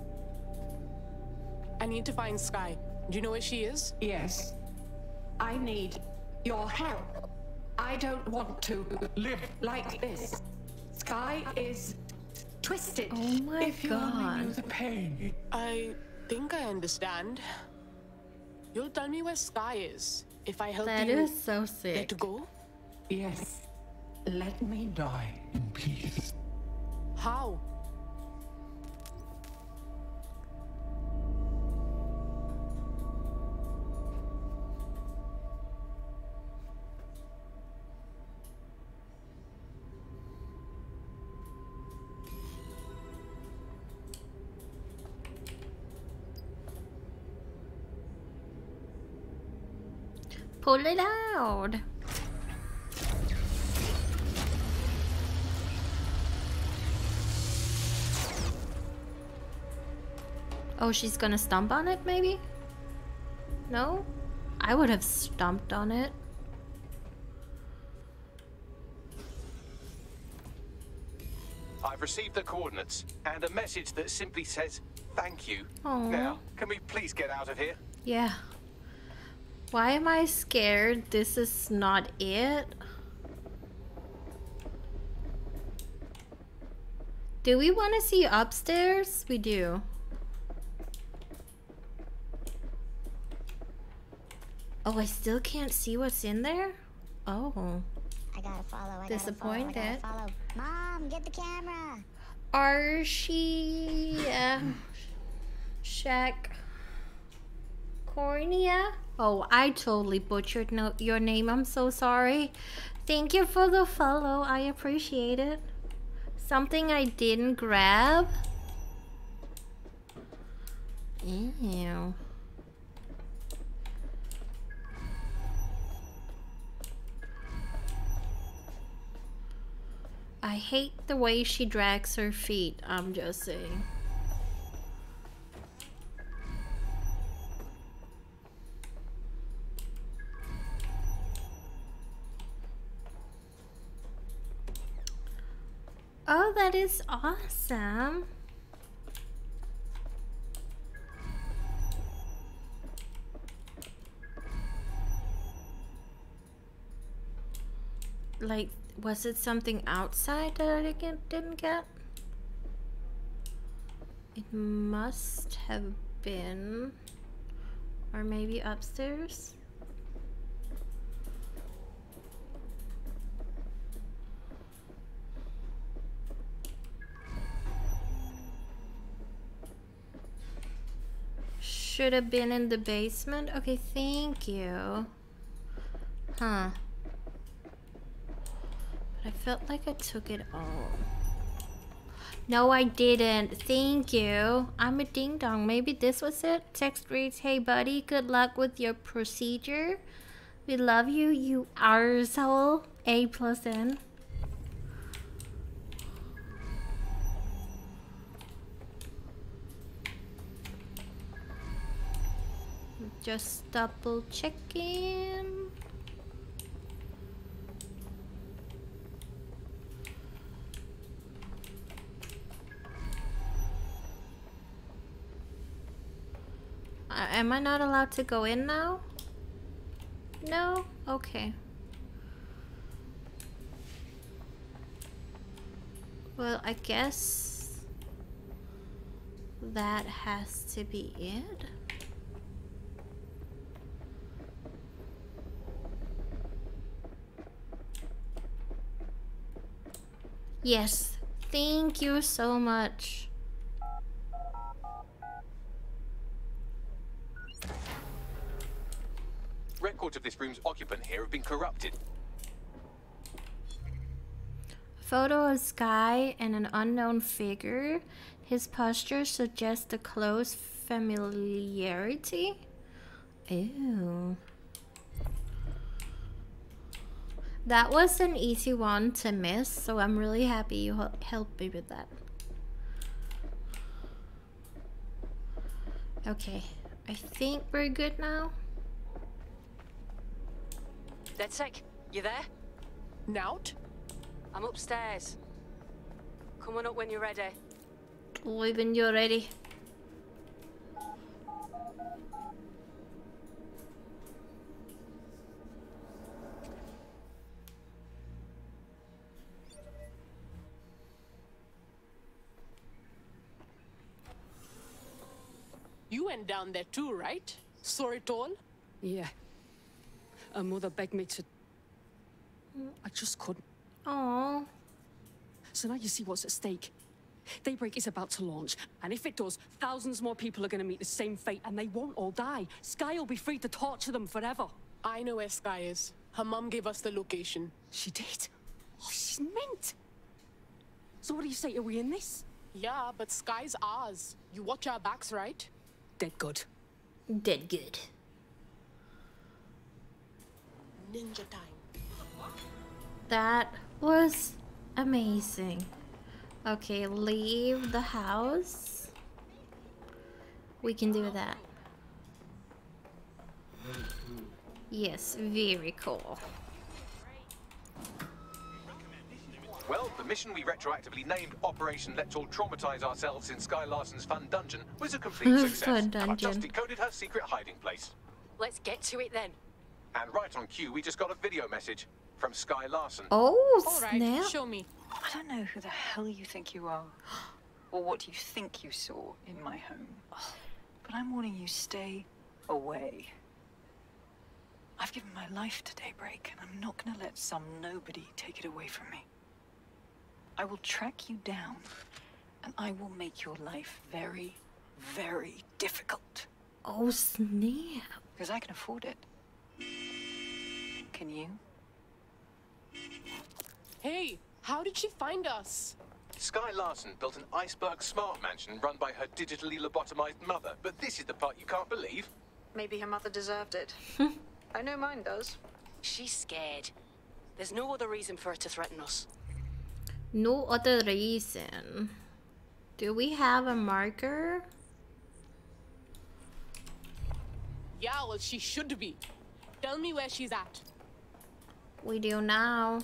I need to find Skye. Do you know where she is? Yes. I need your help. I don't want to live like this. Skye is twisted. Oh my if you only knew the pain. I think I understand. You'll tell me where Skye is if I help you. That is so sick. Let go? Yes. Let me die in peace. How? Pull it out. Oh, she's gonna stomp on it, maybe? No? I would have stomped on it. I've received the coordinates and a message that simply says, thank you. Aww. Now, can we please get out of here? Yeah. Why am I scared? This is not it. Do we want to see upstairs? We do. Oh, I still can't see what's in there? Oh. I gotta follow. Disappointed. I gotta follow. Mom, get the camera. Archie. Shaq. Cornea. Oh, I totally butchered your name. I'm so sorry. Thank you for the follow. I appreciate it. Something I didn't grab. Ew. I hate the way she drags her feet. I'm just saying. Oh, that is awesome. Like, was it something outside that I didn't get? It must have been. Or maybe upstairs? Should have been in the basement. Okay, thank you. Huh. But I felt like I took it all. No, I didn't. Thank you. I'm a ding dong. Maybe this was it. Text reads, hey buddy, good luck with your procedure. We love you, you arsehole. A+N. Just double checking. Am I not allowed to go in now? No? Okay. Well, I guess that has to be it. Yes, thank you so much. Records of this room's occupant here have been corrupted. Photo of Sky and an unknown figure. His posture suggests a close familiarity. Ew. That was an easy one to miss, so I'm really happy you helped me with that. Okay, I think we're good now. DedSec, you there? Nout? I'm upstairs. Come on up when you're ready. When you're ready. You went down there too, right? Saw it all? Yeah. Her mother begged me to... I just couldn't. Aww. So now you see what's at stake. Daybreak is about to launch, and if it does, thousands more people are going to meet the same fate, and they won't all die. Sky will be free to torture them forever. I know where Sky is. Her mum gave us the location. She did? Oh, she's mint. So what do you say? Are we in this? Yeah, but Sky's ours. You watch our backs, right? Dead good. Dead good. Ninja time. That was amazing. Okay, leave the house. We can do that. Yes, very cool. Well, the mission we retroactively named Operation Let's All Traumatize Ourselves in Sky Larson's Fun Dungeon was a complete success. Fun And I've just dungeon. decoded her secret hiding place. Let's get to it then. And right on cue, we just got a video message from Sky Larson. Oh, All right, snap. show me. I don't know who the hell you think you are, or what you think you saw in my home. But I'm warning you, stay away. I've given my life to Daybreak, and I'm not gonna let some nobody take it away from me. I will track you down, and I will make your life very, very difficult. Oh, snap. Because I can afford it. Can you? Hey, how did she find us? Sky Larson built an iceberg smart mansion run by her digitally lobotomized mother, but this is the part you can't believe. Maybe her mother deserved it. I know mine does. She's scared. There's no other reason for her to threaten us. No other reason. Do we have a marker? Yeah, well, she should be. Tell me where she's at. We do now.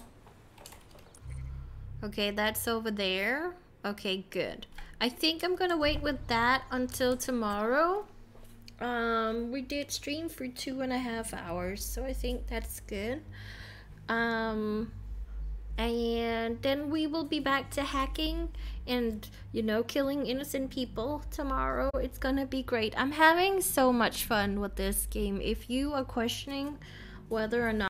Okay, that's over there. Okay, good. I think I'm gonna wait with that until tomorrow. We did stream for 2.5 hours, so I think that's good. And then we will be back to hacking and, you know, killing innocent people tomorrow. It's gonna be great. I'm having so much fun with this game. If you are questioning whether or not